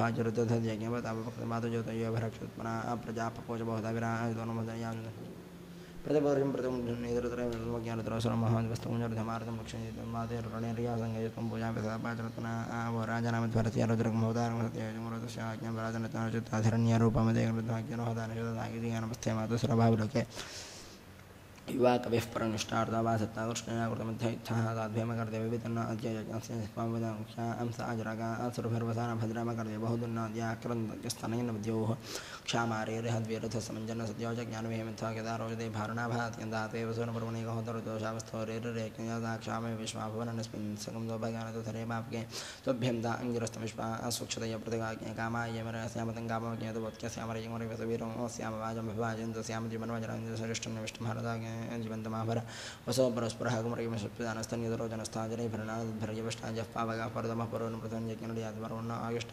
सम्यबध्वाचरुतधज्ञवतावपक्तमातुज्योतयोभरक्षुत्मना प्रजापकोच बहुधा विराजोन्मदया प्रतिपौर्यं प्रथमं नेतृत्रयज्ञानतरसरमहावस्तुञ्जर्धमार्थं लक्ष्मीतं मातेर्रणेर्यासङ्गयत्वं पूजापि सदापाचरत्ना वो राजनामध्वरस्य रुद्रगमोदारमसत्यजमरुदस्य आज्ञापराजनताचित्ताधरण्यरूपमदेककृतवाक्यनोहदानशतदागिरिज्ञानपस्थ्ये मातुसुरभाविलोके युवा कविः परनिष्ठार्थावासत्ता कृष्णयाकृतमध्ययुत्थः ताद्भयमकर्ते विभितन्न अद्ययज्ञस्य स्वामिदांशां स अजरागा असुरभिर्वसानं भद्रामकर्ते बहुदुन्नाद्याक्रन्दस्तनयन विद्योः क्षामारेर्हद्वीरथसमञ्जन सत्योजज्ञानविहिमित्था केदारोजते भारुणाभात्यन्ताते वसुनपर्वणिकहोतरुदोषावस्थोरेर्रेक्ष्यामे विश्वाभुवनस्मिन् सकंदो भगानतुथरे मापके त्वभ्यं दा अङ्गिरस्तमिष्पा स्वच्छतया प्रतिगाज्ञ कामाय मरस्यामतङ्गामज्ञातवत्यस्यामरयमरवसवीरमस्यामवाजमभिवाजन्तस्याम जीवनवजराञ्जसरिष्टं निविष्टं भारदाज्ञ जीवन्तमाभर वसो परस्परः कुमरिमस्तन्यदरोजनस्ताजरैभरणादभर्यविष्टाजः पावगा परदमः परोन् प्रतञ्जज्ञनुर्यातवरुण आगिष्ट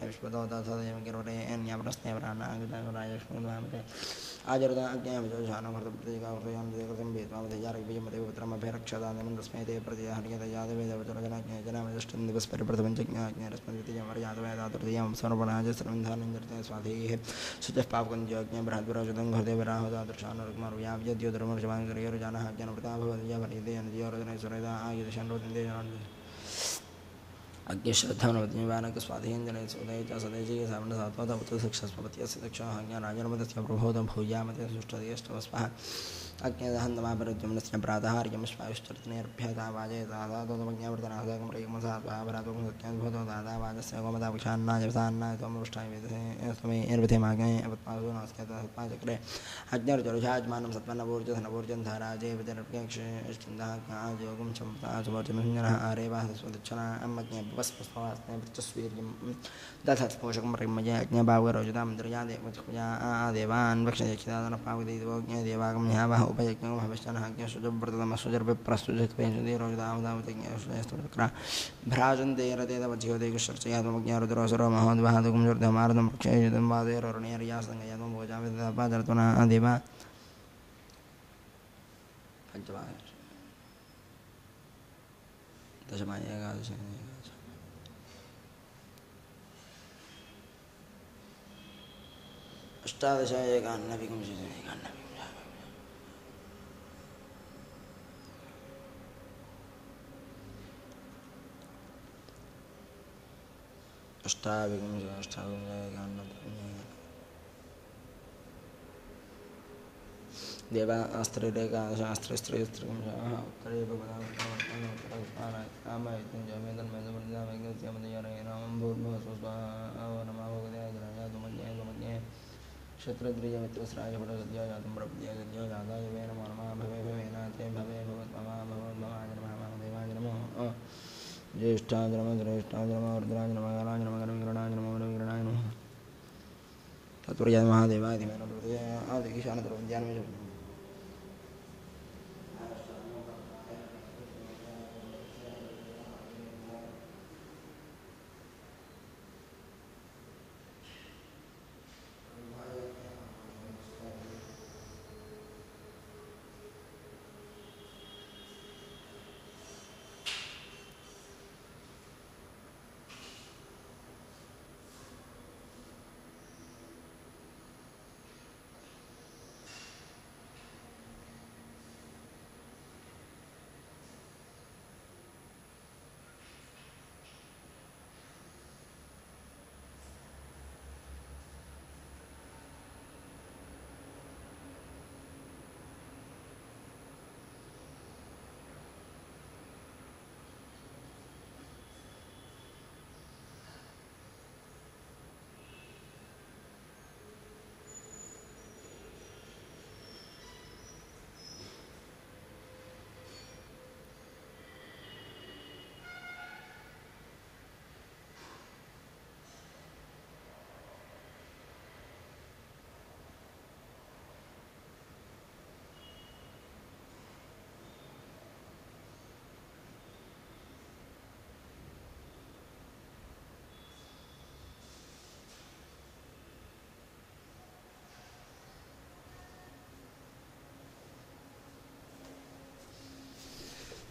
विश्वदोदाथदेवगिरवरेण्यप्रस्नेवरानागतारायक्ष्मीद्वामते आजरदा अज्ञायविजोषाणमर्तप्रतिकाकृतयां देकृतं भेत्वामधियारविजयमदेवपुत्रमभिरक्षदानमं तस्मै ते प्रतिहार्यतयादवेदवचरजनाज्ञाजनामजष्टं दिवस्परिप्रथमञ्जज्ञाज्ञरस्मद्वितीयमर्यादातृतीयं सर्वणाजस्रविन्धानञ्जर्ते स्वाधीः शुचः पापकञ्जज्ञ बृहद्विराजतं घृदेविराहुदादृशानुरुग्मरुयाव्यद्योदरमर्जमाङ्गर्यरुजानः ज्ञानवृता भवद्यवरिदेयनदियोरजनेश्वरदा आयुधशन्रोतिन्दे अज्ञश्रद्धानवतीवानकस्वाधीनजने सुदय च सदैजी सावणसात्वतपुत्रशिक्षस्वपत्यस्य दक्षः ज्ञानाजनमतस्य प्रबोधं भूयामते सुष्ठदेष्टवस्पः अज्ञदहन्तमापरद्युम्नस्य प्रातः हर्यमस्वायुश्चरतिनेर्भ्यतावाजयतादातोमज्ञावर्तनाहकमृगमसात्वाभरातोमुसत्याद्भुतो दादावाजस्य गोमदापक्षान्नाय वसान्नाय त्वमृष्टाय वेदसे स्वमे एर्वथेमागय अपत्मासो नमस्कृतसत्पाचक्रे अज्ञर्जरुषाज्मानं सत्पन्नपूर्जधनपूर्जन्धाराजे विजरप्यक्षिन्दः ज्ञाजयोगं चम्पतासुवर्जमञ्जनः आरेवाः स्वदक्षिणा अम्मज्ञ वस्पस्वास्ने वृत्तस्वीर्यं दधत्पोषकं रिमय अज्ञभावरोजितां द्रयादेवया देवान् वक्षयक्षिदानपावदेवज्ञदेवागम्यावः उपयज्ञो भविष्यनः ज्ञशुजव्रतमसुजर्भिप्रस्तुजत्वेषुधिरोजितावदावतज्ञशुजस्तुक्रा भ्राजन्ते रतेदवज्योतिकश्चर्चयात्मज्ञारुद्रोसुरो महोद्वाहतुकं शुर्धमारुतं वृक्षयुतं वादेररुणेर्यासङ्गयात्मं भोजाविदपादर्तुना देवा पञ्चमा दशमा एकादश अष्टादश एकान्नविंशति अष्टाविंश अष्टाविंश एकान्नविंशति देवा अस्त्रेकादशास्त्रस्त्रीस्त्रिंशः उत्तरे भगवतामयज्ञमेदन्मेदमृदामयज्ञस्यमदयरयनामं भूर्भुवस्वस्वाहा नमः भगवते अजरायातुमज्ञे त्वमज्ञे क्षत्रद्रियमित्रस्राय फलसद्यो जातं प्रपद्यो जाताय वे नमो नमः भवे भवेनाथे भवे भवत्ममा भवद्भवाय नमः महादेवाय नमः ज्येष्ठाय नमः श्रेष्ठाय नमः रुद्राय नमः कालाय नमः गणविग्रहाय नमः गणविग्रहाय नमः तत्पुरुषाय महादेवाय धीमहि आदिकीशानतरविद्यान्मे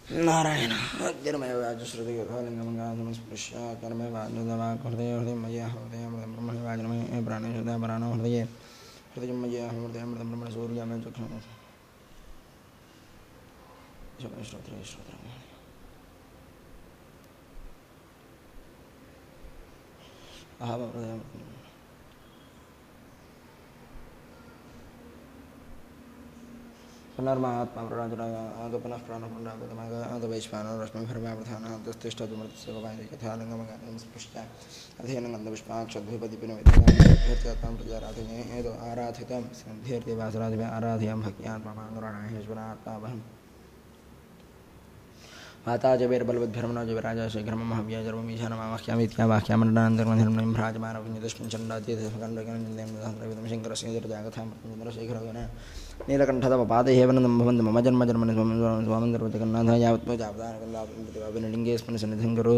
नारायण अग्निर्मय वाचश्रुति लिंगम स्पृश्य कर्मे वाजुदवा हृदय हृदयमय हृदयमृतं ब्रह्मणि वाजनमय प्राणे हृदय प्राणो हृदये हृदयमय हृदयमृतं ब्रह्मणि सूर्यमय चक्षुः श्रोत्र श्रोत्र अहम हृदय पुनर्मात्मा प्रराजराग पुनः प्राणपुण्डागतमाग वैश्वानो रश्मिभर्वा प्रधानस्तुष्टजुमृतस्य यथा लिङ्गमगानं स्पृष्ट्या अधेन गन्धपुष्पाक्षद्भिपदीपिनविद्यात्मां प्रजाराधये एतो आराधितं सिद्ध्यर्थे वासराधिपे आराधयां भक्त्यात्माङ्गुराणाहेश्वरात्मावहम् वाताजवेर्बलवद्भ्रमणो जविराजा शीघ्रमहव्याजर्वमीशानमावाह्यामित्या वाह्यामण्डनान्तर्मधिर्मणिं भ्राजमानभिन्यदस्मिन् चण्डातीर्थखण्डगणं शङ्करस्य दुर्जागतां चन्द्रशेखरगण नीलकण्ठतमपादहेवनं भवन्ति मम जन्म जन्मनि स्वामन्दर्वजगन्नाथ यावत्त्वजापदानकल्लापिलिङ्गेऽस्मिन् सन्निधिं कुरु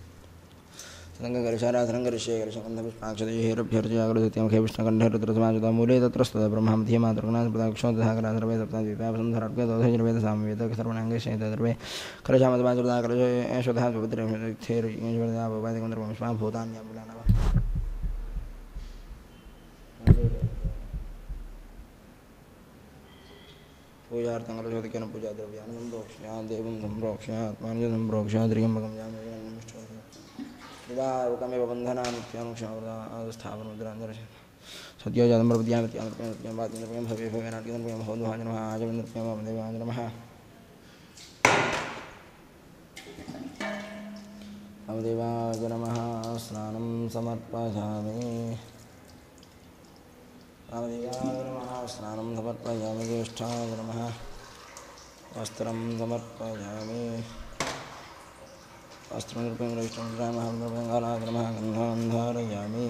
सङ्गकरिशाराधनकरिष्ये विष्णुकण्ठे रुद्रसमाजुतमूले तत्रस्तः ब्रह्मं धीमातृगणाथप्रदाक्षोदधाकरा सर्वे सप्ताद्वीपासन्धरर्गदोधैर्वेदसामवेद सर्वणाङ्गेशे सर्वे कलशामतमाजुर्दा कलशोधा भूतान्याम्बुलानव पूजार्थं कलशोदकेन पूजाद्रव्यान् प्रोक्ष्यात् देवं सम्प्रोक्ष्यात् सम्प्रोक्ष्यात् त्र्यम्बकं उकमेव बन्धनानित्यानुक्षावृतास्थापनमुद्रान्दर्शय सत्योजातं प्रपद्यामित्यामृत्यां वाद्यन्द्रप्रियं भवे भवेनाट्यन्द्रप्रियं भवद्वाज नमः आजवेन्द्रप्रियं वामदेवाय नमः वामदेवाय नमः स्नानं समर्पयामि वामदेवाय नमः स्नानं समर्पयामि ज्येष्ठाय नमः वस्त्रं समर्पयामि अस्त्रनिर्भयं रविष्ठुन्द्रामहंगालाग्रमः गन्धान् धारयामि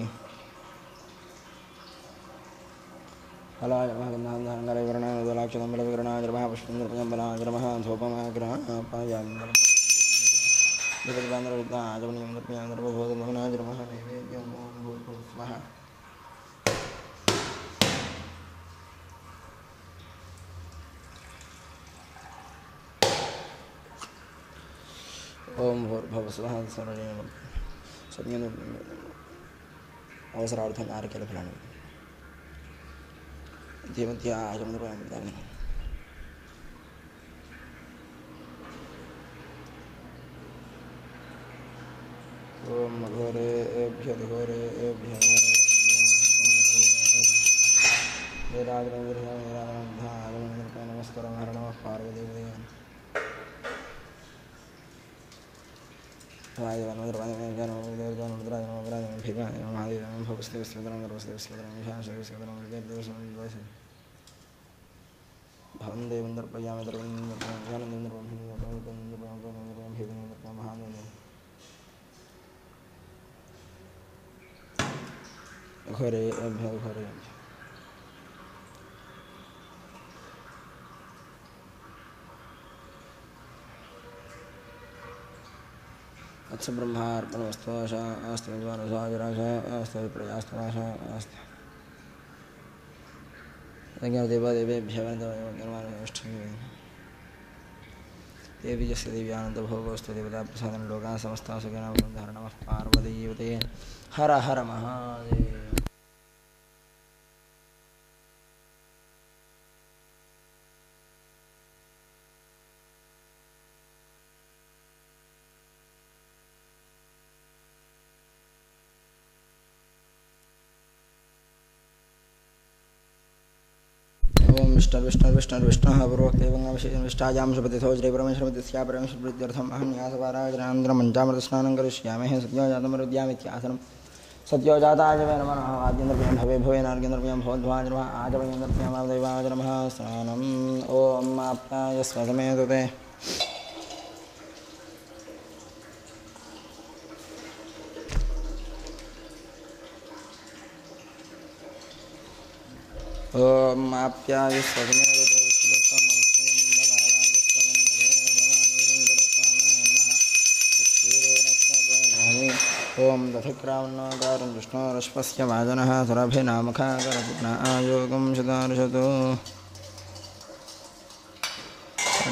फलाय नमः गन्धान् धारङ्गालयवर्णाय दलाक्षतं बलविकरणाय नमः पुष्पनिर्भयं बलाय नमः धूपमाग्रहापयामि विपदिबान्धरविद्याजवनीयं निर्भयां निर्भभोगमोहनाय नमः नैवेद्यं ॐ भूर्भुवः ओम भूर्भुवः स्वः सज्ञान अवसरार्थं नारिकेलफलानि मध्ये आचमनपयामि ओम घोरेभ्यो घोरेभ्यो नमस्कारं हर नमः पार्वतीदेवी घरे घरे अच्छ ब्रह्मार्पणमस्तु आशा आस्ते विद्वानसाजराशा आस्ते विप्रयास्तनाशा आस्ते देवादेवेभ्यः देवी यस्य देव्यानन्दभोगोऽस्तु देवताप्रसादं लोकाः समस्ताः सुखिनः भवन्तु नमः पार्वतीपतये हर हर महादेव विष्णु विष्णु विष्णु विष्णु पूर्वोक्तविष्टायां शुभतिथो श्री परमेश्वरपतिस्या परमेश्वरप्रीत्यर्थम् अहं न्यासपाराजनानन्तरं पञ्चामृतस्नानं करिष्यामि सद्योजातमरुद्यामित्यासनं सद्योजाताय वै नमः आद्यन्द्रप्रियं भवे भवे नार्गेन्द्रप्रियं भवद्वाज नमः आजवैन्द्रप्रियं वामदेवाय नमः स्नानम् ॐ आप्याय स्वसमेतते ओम आप्याय ओम दधिक्रावण्णाकारं विष्णोरश्वस्य वाजनः सुरभिनामखाकरपुग्न आयोगं शतार्षतो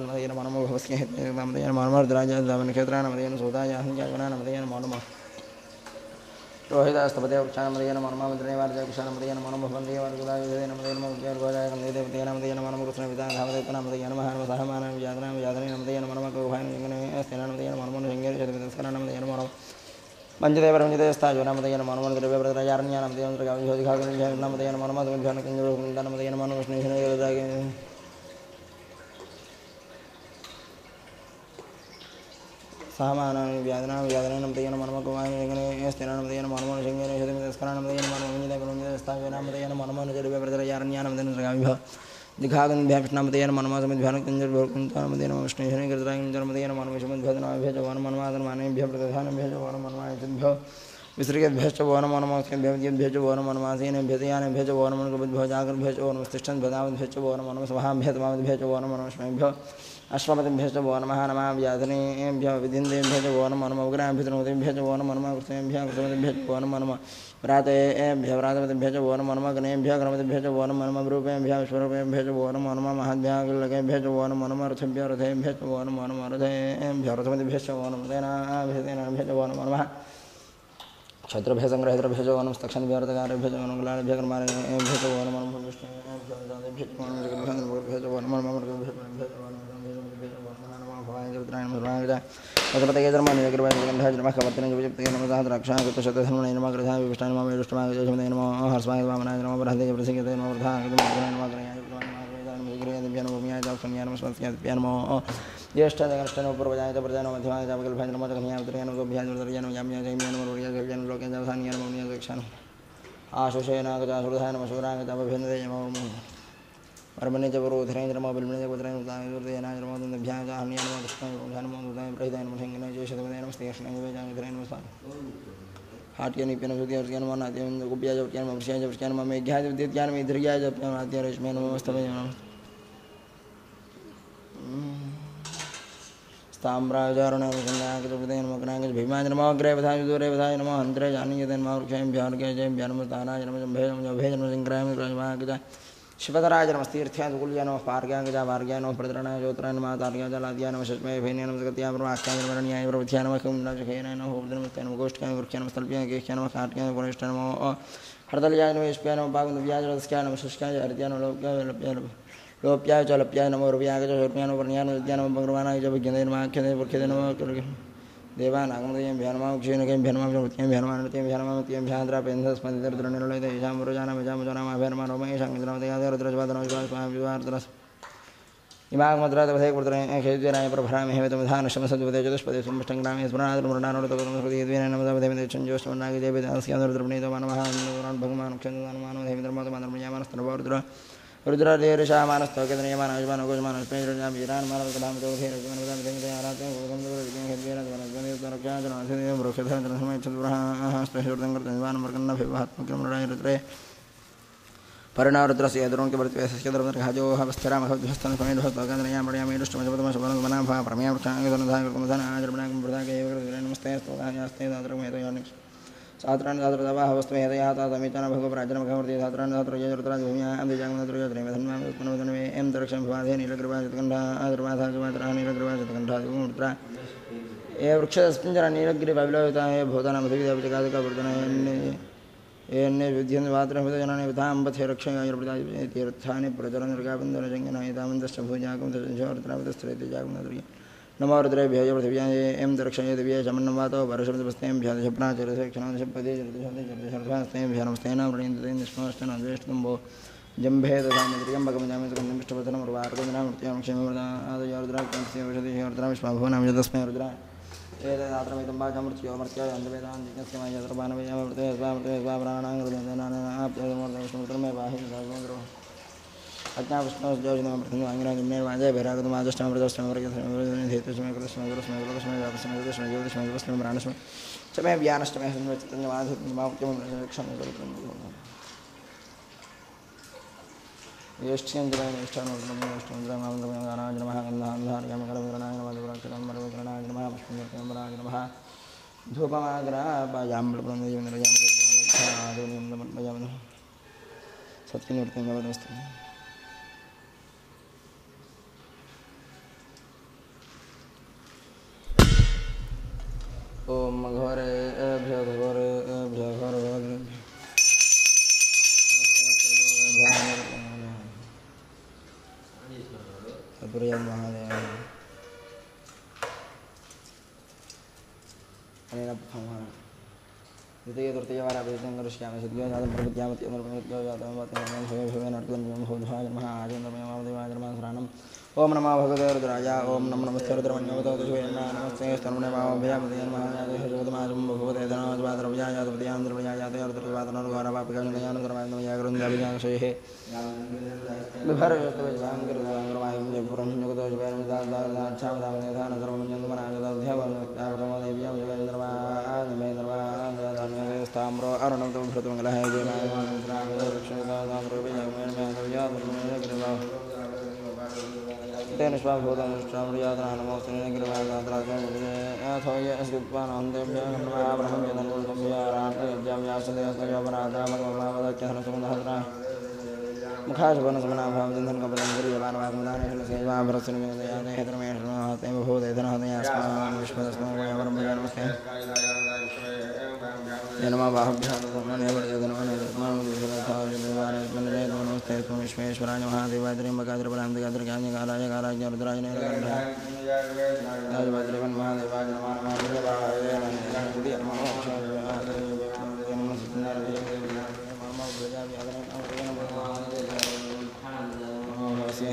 तन्मतेन मनमो भवस्केतमतेन मनमर्द्राजनक्षेत्रानमतेन सूताय हंजागुणानमतेन मनमो रोहितास्तपते वृक्षानमतेन मनमामद्रेवार्जकुशानमतेन मनमो भवन्ते वर्गुदायुधेनमतेन मौज्यार्गोजायकन्देदेवतेनमतेन मनमो कृष्णविताधावतेतनामतेन महानमसहमानं विजातनां विजातनेनमतेन मनमकोभायनिगणेस्तेनामतेन मनमो शृङ्गेरि शतवितस्करानमतेन मनमो पंचदेवरमजितस्ताजोनामतेन मनमोद्रव्यव्रतराजारण्यानमतेन द्रगाविशोधिखागुणिजयनमतेन मनमधुञ्जनकिञ्जोकुन्दनमतेन मनोष्णेशनयोदागे सामानानि व्याधनां व्याधनेनमतेन मनमकोभायनिगणेस्तेनामतेन मनमो शृङ्गेरि शतवितस्करानमतेन मनमोञ्जितकरुणिजयस्ताजोनामतेन मनमोद्रव्यव्रतराजारण्यानमतेन द्रगाविशो दिखागन्ध्याभिष्णामतेन मनमासमिद्भ्यानकिञ्जोकुन्दनमतेन मनोष्णेशनकृतरागिञ्जनमतेन मनमोषमद्भ्यजनाभ्यजो वनमन्मादनमानेभ्यः प्रतिधानेभ्यजो वनमन्मायेभ्यो विसृगेभ्यश्च वनमनमस्केभ्यः वनमन्मासेनेभ्यतयानेभ्यजो वनमनकबुद्भ्यो जागर्भ्यजो वनमस्तिष्ठन्भ्यतावद्भ्यश्च वनमनमसभाभ्यतमावद्भ्यजो वनमनस्मैभ्यो अश्वपतिभ्यश्च वो नमः नमः व्याधनेभ्यः विधिन्देभ्यः वो नमः नमः उग्राभ्यतनोतेभ्यः वो नमः नमः कृष्णेभ्यः कृष्णमतिभ्यः वो नमः नमः व्रातेभ्यः व्रातपतिभ्यः वो नमः नमः गणेभ्यः गणपतिभ्यः वो नमः नमः रूपेभ्यः विश्वरूपेभ्यः वो नमः नमः महद्भ्यः गल्लकेभ्यः वो नमः नमः रथेभ्यः रथेभ्यः वो नमः नमः रथेभ्यः रथपतिभ्यः वो नमः तेनाभ्यः वो नमः नमः क्षत्रभ्यः संग्रहेतरभ्यः वो नमः स्तक्षणभ्यः रथकारेभ्यः वो नमः गुलालेभ्यः कर्मारेभ्यः वो नमः नमः विष्णुभ्यः वो नमः जगद्भ्यः वो नमः नमः पशुपतये धर्मानिजगर्वाजगन्धाजनमखवर्तने नमः नमः कृताय विष्टाय नमः विष्टुमाय नमः हर्षमाय वामनाय नमः बृहदे प्रसिद्धते नमः वृद्धाय नमः गृहदेभ्यो नमो भूम्याय च पुण्याय नमः स्वस्त्याय नमो ज्येष्ठाय कृष्णाय नमो पूर्वजाय च प्रजाय नमो मध्यमाय च विकल्पाय नमो च कन्याय उत्तराय नमो गोभ्याय नमो नमो याम्याय च हिम्याय नमो रोर्याय च हिम्याय नमो लोक्याय च वसान्याय नमो मुनियाय च दक्षाय आशुषेय नागजाय सुरधाय नमः शूराय च अभिनन्दय नमो परमने च वरोधराय नमो बिल्मने च पुत्राय नमो दुर्दयाय नमो दुर्दभ्याय च हन्याय नमो कृष्णाय नमो नमो दुर्दाय प्रहिताय नमो शंकराय च शतमदे नमो स्तेष्णाय च वेदाय नमो हाट्य निप्यन सुति अर्घ्य नमो नाद्य गोप्याय च वर्क्याय नमो वृष्याय च वर्क्याय नमो मेघ्याय च विद्याय नमो इन्द्रियाय च आद्य रश्मे नमो स्तवे नमः ताम्राचारण नमो नमो गणाय भीमाय नमो अग्रे वधाय दूरे वधाय नमो हन्त्रे जानीय नमो वृक्षाय भ्यार्गे जय नमो ताराय नमो जम्भे नमो भेज नमो संग्राय नमो शिवतराय नमो तीर्थ्याय कुल्याय नमो पार्ग्याय गजा वार्ग्याय नमो प्रदरणाय ज्योत्राय नमो तार्ग्याय जलाद्याय नमो शस्मय भेन्याय नमो जगत्याय ब्रह्माख्याय वर्ण्याय प्रवृत्याय नमो कुम्भराजखेनाय नमो नमस्ते नमो गोष्ठाय वृक्षाय नमो स्थल्प्याय केशाय नमो काट्याय गुणेष्ठाय नमो हरदल्याय नमो ईश्व्याय नमो पागुन्दव्याय रस्क्याय नमो शुष्काय हृदयाय नमो लोक्याय लप्याय लोप्याय च लप्याय नमो रुव्याय च शोर्म्याय नमो वर्ण्याय नमो विद्याय नमो भगवानाय च विज्ञानाय नमो आख्यानाय वर्ख्याय नमो देवानागमदयं भ्यानमां क्षीणकं भ्यानमां वृत्त्यं भ्यानमां नृत्यं भ्यानमां मत्यं भ्यान्द्रापेन्धस्पन्दितरुद्रनिलयते ईशामुरुजानां यजामुजानां भ्यानमां रोमयेषां इन्द्रमदयादय रुद्रजवादनं विवाहार्द्रस् इमागमद्रादवधे कृतराय खेद्यराय प्रभरामि हेमतमधानशमसद्वदे चतुष्पदे सुमष्टङ्ग्रामे स्मरणादुर्मरणानुरतकर्मकृतिद्वेन नमदवधेमिदेशञ्जोष्टमन्नागि देवदास्यादुर्द्रप्रणीतो मानवः भगवान् क्षन्ददानमानो धेमिधर्मतमानर्मयामानस्तनवरुद्र रुद्रादेशमानस्तोकेतनयमानयजमानो गोजमानस्पेन्द्रजां वीरान् मानवकलामतोधेरजमानवृद्धिं परिणारुद्रस्य यदुरों के बर्तवे सस्य दरवदरघाजो हवस्थरामहद्भस्तन समेधस्तकान्द्रयामणयामेदुष्टमजपतमशबलमनाभा प्रमेयवृक्षाङ्गधनधायकृतमधनाजर्मणाकम्प्रदाके नमस्ते स्तोतान्यास्ते दातृमेतयानि सात्राणि दातृदवा हवस्तमेहतयाः तातमितान भगवराजनमघवर्ति सात्राणि दातृयजरुतराजभूम्यां दिजागमनतृयजत्रैमधन्वामस्पनवदनवे एं दरक्षं भवाधे नीलग्रीवाजतकण्ठा आदर्वाधाजवातरः नीलग्रीवाजतकण्ठादिगुणुत्रा ए वृक्षस्पञ्जरा नीलगिरिविलोहिता हे भूतानामधिविद्यापितकादिकवर्धनः एन्ने विद्यन्ते वात्रहृदयजनानि विधाम्बथे रक्षणाय तीर्थानि प्रचरनर्गाबन्धनजङ्गनायतामन्तश्च भूजागं तजोर्त्रावतस्त्रेति जागमनद्रिय नमो रुद्रेभ्यः पृथिव्याय एं दक्षिणे दिव्ये चमन्नं वातो परशब्दस्तेभ्यः दशप्राचरसेक्षणादशपदे जलदशस्तेभ्यः नमस्तेन वृणीन्दते निष्मस्तनद्वेष्टुम्बो जम्भे दधामित्रियं भगवजामित्रकण्डमिष्टपथनं रुवार्गोदनां मृत्यां क्षेमवृदादयोर्द्राक्रांस्यवशतिः तस्मै रुद्रा एतदात्रमिदं वाचमृत्यो मर्त्याय अन्धवेदान्तिकस्य मयत्रपानवयामृते स्वामृते स्वाप्राणाङ्गृदनानाप्यमूर्तविष्णुत्रमे वाहि सर्वग्रो अज्ञाविष्णोज्योतिनं प्रथमवाङ्गिराजमेवाजय भैरागतमाजष्टमृतष्टमवर्गधेतुष्मकृतष्मगुरुष्मगुरुष्मय व्यापस्मय ज्योतिष्मय ज्योतिष्मय प्राणस्मय चमे व्यानष्टमय संवचितन्यवाधुत्मामुख्यमक्षणं येष्ठ्यञ्जलाय निष्ठानोर्मणीयष्टमन्द्राय मामन्द्रमयानाय नमः गन्धान्धार्यमकरविरणाय नमः दुराक्षरन्मरविकरणाय नमः पुष्पमर्कम्बराय नमः धूपमाग्रापायाम्बलप्रमेयं सत्यनिवृत्तिं भवतमस्तु ओम घोरेभ्यो घोरेभ्यो घोरेभ्यो सद्गुरुदेव महादेव अनेन प्रथमः द्वितीय तृतीय वाराभिषेकं करिष्यामि सद्योजातं प्रपद्यामति अमृतमृत्यो जातं वातमं भवेन अर्जुनं भवद्भाय नमः आजन्दमय वामदेवाय नमः शरणम् ओम नमो भगवते रुद्राय ओम नमो नमस्ते रुद्रमन्यवतो दिशुवेन्ना नमस्ते स्तनमुने वामभयामते नमः याते जगतमाजं भगवते धनवाजवादरव्याय यातपदयान्द्रव्याय याते रुद्रवादनरुघारवापिकाजनयानुद्रमाय नमः यागरुन्द्राभिजाक्षेः विभरजतवेजाङ्गिरदाङ्गरमायं जयपुरं जगतो जयपुरं सर्वमञ्जन्दमनागदाध्यावदेव्यां जगेन्द्रवामेन्द्रवास्ताम्रो अरुणं तु भृतमङ्गलः जयमाय तेन स्वाभूतमुष्टामृयातनः नमोऽस्तुते गिरिवादात्राजन्मभ्यान्महाब्रह्मजनन्दम्भ्याराज्ञाव्यासदेवपराधामगमनावदत्यहनसुमन्धहस्रा मुखाशुभनसमनाभावजन्धन्कपदङ्गिरियमानवाग्मदानेशनसेवाभरस्सुनिमेदयाते हेतुर्मेषणमहातेमभूतेधनहतयास्मान्विष्मदस्मो नमस्ते विश्वेश्वराय महादेवाद्रिम्बकाद्रपरान्तिकाद्रकान्यकालाय कालाय रुद्राय नीलकण्ठाय महादेवाय नमः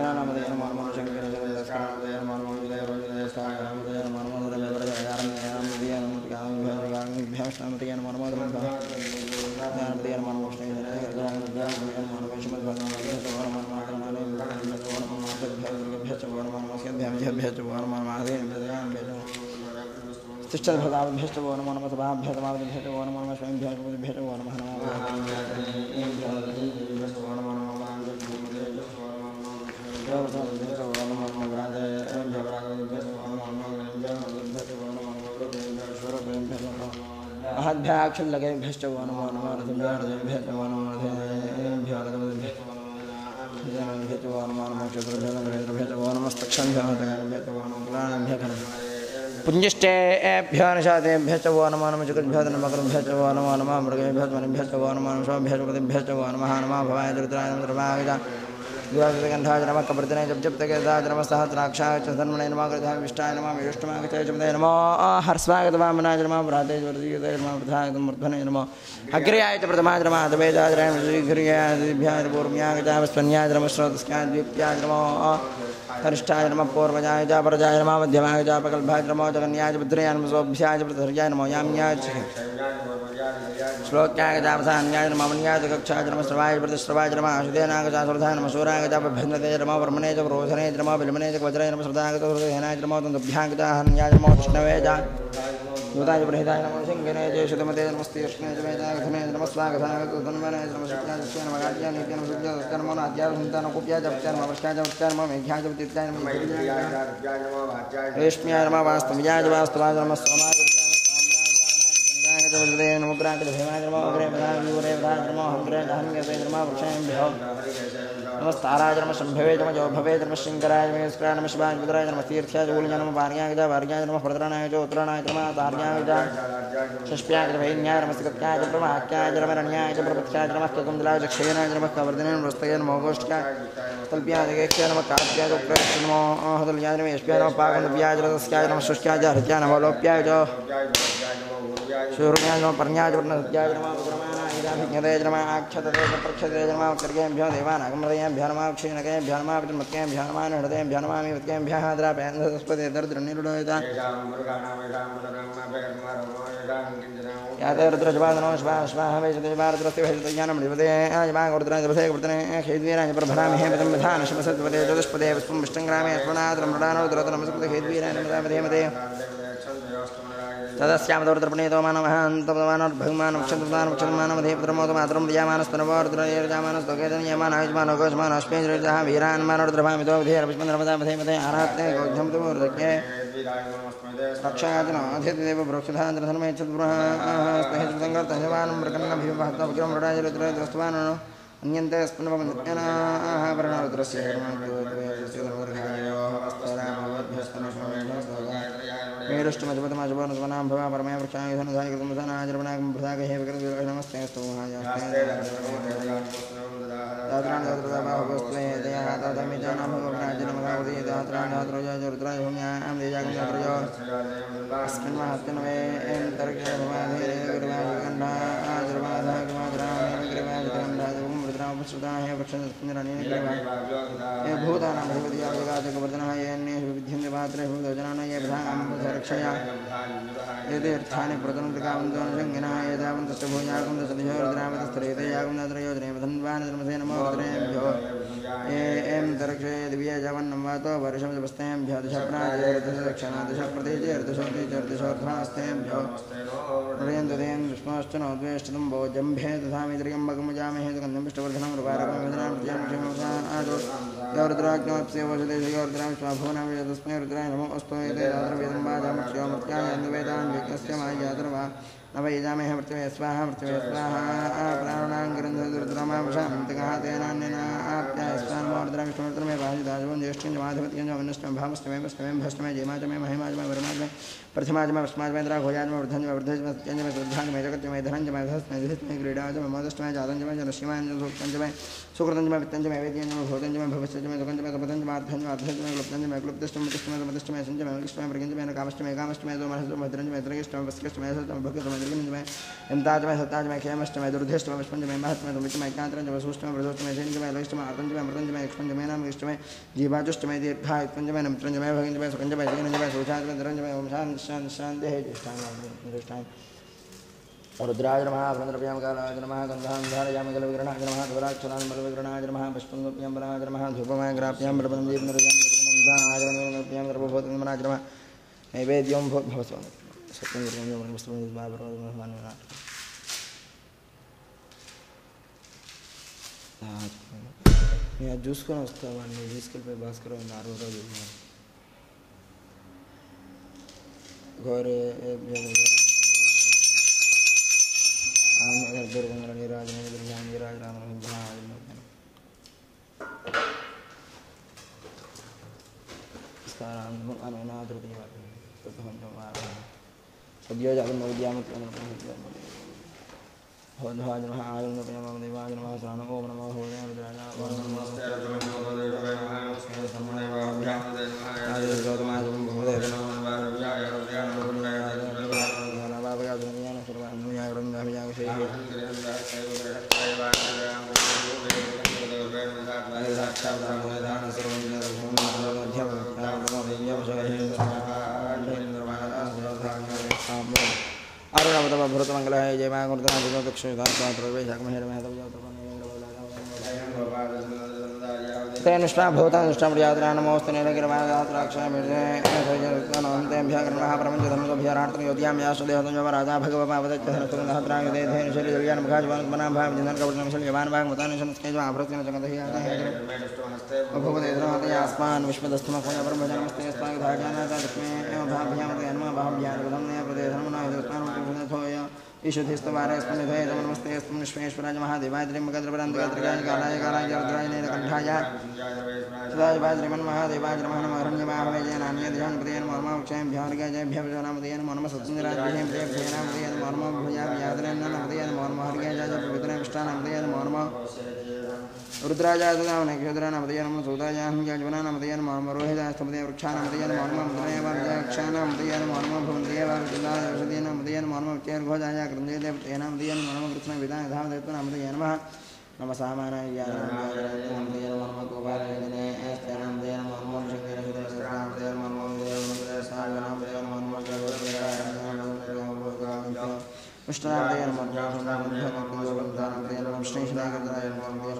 नामधेय नमो नमो शंकर जगदस्करामधेय नमो नमो विजय विजय स्थानामधेय नमो नमो धर्मवरजयारमधेय नमो भ्यामश्नामधेय नमो नमो धर्मवरजयारमधेय नमो नमो तिष्ठद्भगाभ्यष्टवो नमो नमः सभाभ्यतमाभ्यष्टवो नमो नमः स्वयंभ्यष्टवो नमः महद्भ्याक्षं लगे भ्यष्टवो नमो नमः रथभ्यर्भ्यष्टवो नमो भ्यर्भ्यष्टवो नमो नमः चतुर्भ्यर्भ्यष्टवो नमस्तक्षंभ्यर्भ्यष्टवो नमो पुंजिष्टे एभ्यो निषादेभ्यः च वो नमो नमः चतुर्भ्यो नमः च वो नमो नमः मृगेभ्यो मनिभ्यः च वो नमो नमः स्वाभ्यः च वो नमः नमः भवाय दुर्द्राय नमः धर्माय च द्वादशगन्धाय नमः कपर्दने जप जप तकेदाय नमः सहस्राक्षाय च धर्मणे नमः कृताय विष्टाय नमः विष्टुमाय च जपदे नमः हर्षवाय वामनाय नमः व्राते वर्धिते नमः वृद्धाय मूर्धने नमः अग्र्याय च प्रथमाय नमः तवेदाय नमः श्रीघ्र्याय दिभ्याय पूर्व्याय च वस्पन्याय नमः श्रोतस्याय द्वित्याय नमः हरिष्ठाय नमः पूर्वजाय च परजाय नमः मध्यमाय च प्रकल्पाय नमः जगन्याय च बुद्ध्याय नमः सोभ्याय च प्रथर्याय नमः याम्याय च श्लोक्याय च अवसान्याय नमः मन्याय च कक्षाय नमः श्रवाय च प्रतिश्रवाय च नमः अशुदेनाय च श्रद्धाय नमः शूराय च भद्रते च नमः वर्मणे च रोधने च नमः बिलमने च वज्राय नमः श्रद्धाय च हृदयनाय च नमः तन्दभ्याय च हन्याय च नमः विष्णवे च दूताय बृहदाय नमः सिंहने च शुद्धमते नमस्ते कृष्णे च वेदाय घने च नमः स्वागताय च धन्वने च नमः सत्याय च नमः गाट्याय नित्याय नमः सत्याय च नमः नाट्याय संतान कुप्याय च वत्याय नमः वर्षाय च वत्याय नमः मेघ्याय च वत्याय नमः रेश्म्याय नमः वास्तव्याय च वास्तवाय नमः सोमाय च वज्राय नमः उग्राय च भीमाय नमः उग्रे प्रधाय वीरे प्रधाय नमः हंग्रे च हंग्रे नमः वृक्षाभ्यो नमस्ताराय नमः शंभवे नमः जौभवे नमः शंकराय नमः स्क्राय नमः शिवाय रुद्राय नमः तीर्थ्याय च मूल्याय नमः वार्याय च वार्याय नमः प्रतराणाय च उत्तराणाय नमः तार्याय च षष्प्याय च वैन्याय नमः सिकत्याय च प्रमाक्याय च रमण्याय च प्रपत्याय च नमः ककुन्दलाय च क्षयनाय च नमः कवर्धनाय नमः वस्तये नमः गोष्ठ्याय तल्प्याय च गेक्ष्याय नमः कात्याय च उक्राय नमः हतल्याय नमः यश्प्याय नमः पाकन्दव्याय च रसस्याय नमः शुष्क्याय च हृत्याय नमः लोप्याय च शूर्याय नमः पर्ण्याय च वर्णसत्याय नमः विज्ञते नमः आक्षते च प्रक्षते नमः कर्गेभ्यो देवानागमृतयेभ्यो नमः क्षीणकेभ्यो नमः विमत्केभ्यो नमः हृदयेभ्यो नमः वित्केभ्यः द्रापेन्द्रस्पते दर्द्रनिरुडोयता याते रुद्रजवादनो स्वाहा स्वाहा वैशते वारुद्रस्य वैशते ज्ञानं निपते आजमाग रुद्राय दवसे वर्तने खेद्वीराय परभरामहे पदं विधान शिवसत्वते चतुष्पदे पुष्पं विष्टंग्रामे स्मरणाद्रं मृडानो रुद्रतनमसुपते खेद्वीराय नमते मते तदस्याम दौर्द्रपणेतो मानवहान्तपदमानः भगवान् क्षत्रदानं क्षत्रमानमधे प्रमोद मातरं दियामानस्तनवरुद्रयर्जामानस्तोकेतन आयुष्मानो गोष्मानो अश्मेन्द्रजः वीरान् मानोर्द्रभामितो विधेयर पुष्पन्द्रमदामधे मधे आरात्ते गोद्धमतमूर्धके रक्षायतनाधिदेव वृक्षधान्द्रधर्मे चतुर्भः स्नेहितसङ्गर्तजवानं मृकन्नभिवहत्तविक्रम रुद्रयद्रस्तवानो अन्यन्ते स्पन्नपमन्यनाः वर्णरुद्रस्य मेरुष्टमजपतमाजपनस्वनां भवा परमया वृक्षाय धनुधाय कृतमसनाजरवनागं प्रसागहे विकृत नमस्ते स्तु महायास्ते दात्राण दात्रदाभावस्त्वे दया दातमिजानां भगवनाजनमगावदे दात्राण दात्रजय रुद्राय भूम्यां देजागं दात्रय अस्मिन् महत्तनवे एं तर्क्ष्य भवाधे गुरुवाजगन्धा आजरवाधा गुमाजरामेव गिरिवाजगन्धाजगं रुद्रां उपसृताः वृक्षस्मिन्नरणे गिरिवा ये भूतानां भगवती आजगाजगवर्धनः ये अन्येषु विद्यन्ते पात्रे भूतजनाः ये प्रधानं रक्षया ये तीर्थानि प्रतनुतकावन्तोऽनुषङ्गिनः ये तावन्तस्य भूयागं दशदिशो रुद्रावतस्थरेते यागं दात्रयोजने धन्वान् धर्मसे नमो रुद्रेभ्यो ये एं दर्क्षये दिव्ये जवन्नं वातो वर्षं जपस्तेभ्यो दशप्रणादिशप्रतिचर्दशोतिचर्दशोर्ध्वास्तेभ्यो हृदयन्तदें विष्णोश्च नोद्वेष्टं भोजम्भे दधामि त्र्यम्बकमुजामहे सुगन्धं विष्टवर्धनं रुपारकं विधनां प्रत्ययं रुद्राज्ञोत्सेवोषदेशयो रुद्रां स्वाभुवनां तस्मै रुद्राय नमो अस्तु एते दातरवेदं वाजामक्षयो मृत्याय अन्वेदान् यज्ञस्य मायातर्वा नवैजामेह मृत्युवे स्वाहा मृत्युवे स्वाहा प्राणां गिरन्धरुद्रमावशान्तकः तेनान्यना आप्याय स्वानमोर्द्रां विष्णुर्द्रमे भाजिदाजवं ज्येष्ठं च माधवत्यं च वन्नष्टं भावस्तमे वस्तमे भस्तमे जयमाचमे महिमाचमे वरमाचमे प्रथमाचमे अस्माचमे द्राघोजाचमे वृद्धञ्चमे वृद्धञ्चमे सत्यञ्चमे शुद्धाञ्चमे जगत्यमे धनञ्चमे धस्मे धृष्मे क्रीडाचमे मोदष्टमे जातञ्चमे जनश्यमाञ्चमे सूक्तञ्चमे सुकृतञ्चमे वित्तञ्चमे वेद्यञ्चमे भूतञ्चमे भविष्यञ्चमे दुःखञ्चमे तपतञ्चमे आर्धञ्चमे आर्धञ्चमे क्लुप्तञ्चमे क्लुप्तष्टमे मतिष्टमे मतिष्टमे सञ्चमे मतिष्टमे प्रगिञ्चमे कामष्टमे कामष्टमे दोमहस्तमे भद्रञ्चमे त्रयष्टमे वस्कष्टमे सष्टमे भक्तमे दुर्गमय यमताजमय सताजमय क्षेमष्टमय दुर्धेष्टमय विष्पंजमय महत्मय दुमितमय कांतरंजमय सुष्टमय प्रदोष्टमय जैनजमय लैष्टमय अर्धंजमय मृतंजमय एक्ष्पंजमय नाम इष्टमय जीवाजुष्टमय दीर्घाय उत्पंजमय नमत्रंजमय भगंजमय सुकंजमय जैनजमय सोचाजमय धरंजमय ओम शांति शांति शांति है ज्येष्ठाय रुद्राज नमः भ्रंद्रभ्यां कालाज नमः गंधांधारयामि गलविग्रहणाज नमः ध्वराक्षरान् बलविग्रहणाज नमः पुष्पंगोप्यां बलाज नमः धूपमाय ग्राप्यां बलपदं दीपनरजां नमः आजनोप्यां गर्भभूतं नमः नमः नैवेद्यं भवस्वामी सत्यं गुरुं वस्तुं बाबरोधमानना मैं जूस को वस्ता वाणी తీసుకెళ్ళి పోయి భాస్కర్ నారు రోజు గోరే आम दुर्गंगा निराज निराज राम अनुनाथ सद्यो जागरण विद्यामत होध्वाज नमः आयुर्न प्रेम देवाज नमः शरण ओम नमः होदय रुद्राजा ओम नमः आदि गौतमाज भवदे नमः रवियाय रुद्राय नमः बाबा दुनिया न सर्व अनुया रंगा विया से अरुणवतम भरतमंगलाय जय मां गुरुदान दक्षिणदान प्रवेशक महेर महतव तेनुष्ठा भूतानुष्ठा मर्यादा नमोस्तु निरगिरमात्राक्षामिर्जयनन्तेभ्यः प्रपञ्चधर्मभ्यरार्तं योध्यां यासुदेहतं राजा भगवपावदस्मान् विष्णुदस्तमः ईशुधिस्तवारस्मृधये नमस्ते विश्वेश्वराज महादेवाद्रिमगद्रपरान्तगाय कालाय कालाय रुद्राय नीलकण्ठाय सदाय वाज्रिमन् महादेवाय नमः नमः हरण्यमाहवे नान्यध्यान प्रदेन मर्माक्षयं भ्यार्गय जय भ्यवजनामदेन मर्म सत्संगराजयं देवनामदेन मर्म भुजां यादरेन्नमदेन मर्म हरिय जय पवित्रमिष्टानामदेन मर्म रुद्राजातनामनक्षत्रानामदेन मर्म सूतायां यजवनानामदेन मर्म रोहितास्तमदेन वृक्षानामदेन मर्म मुद्रयवाक्षानामदेन मर्म भुवन्देवादिनामदेन मर्म चेर्घोजाय कृतदेवतेनामदेन मर्म कृष्णविदाय धामदेवनामदेन नमः नमः सामानाय यानामदेन मर्म गोपालने एस्तेनामदेन मर्म शंकरसुतनामदेन मर्म देवनामदेन मर्म जगद्गुरुनामदेन विष्णुनामदेन मर्म नामदेन विष्णुनामदेन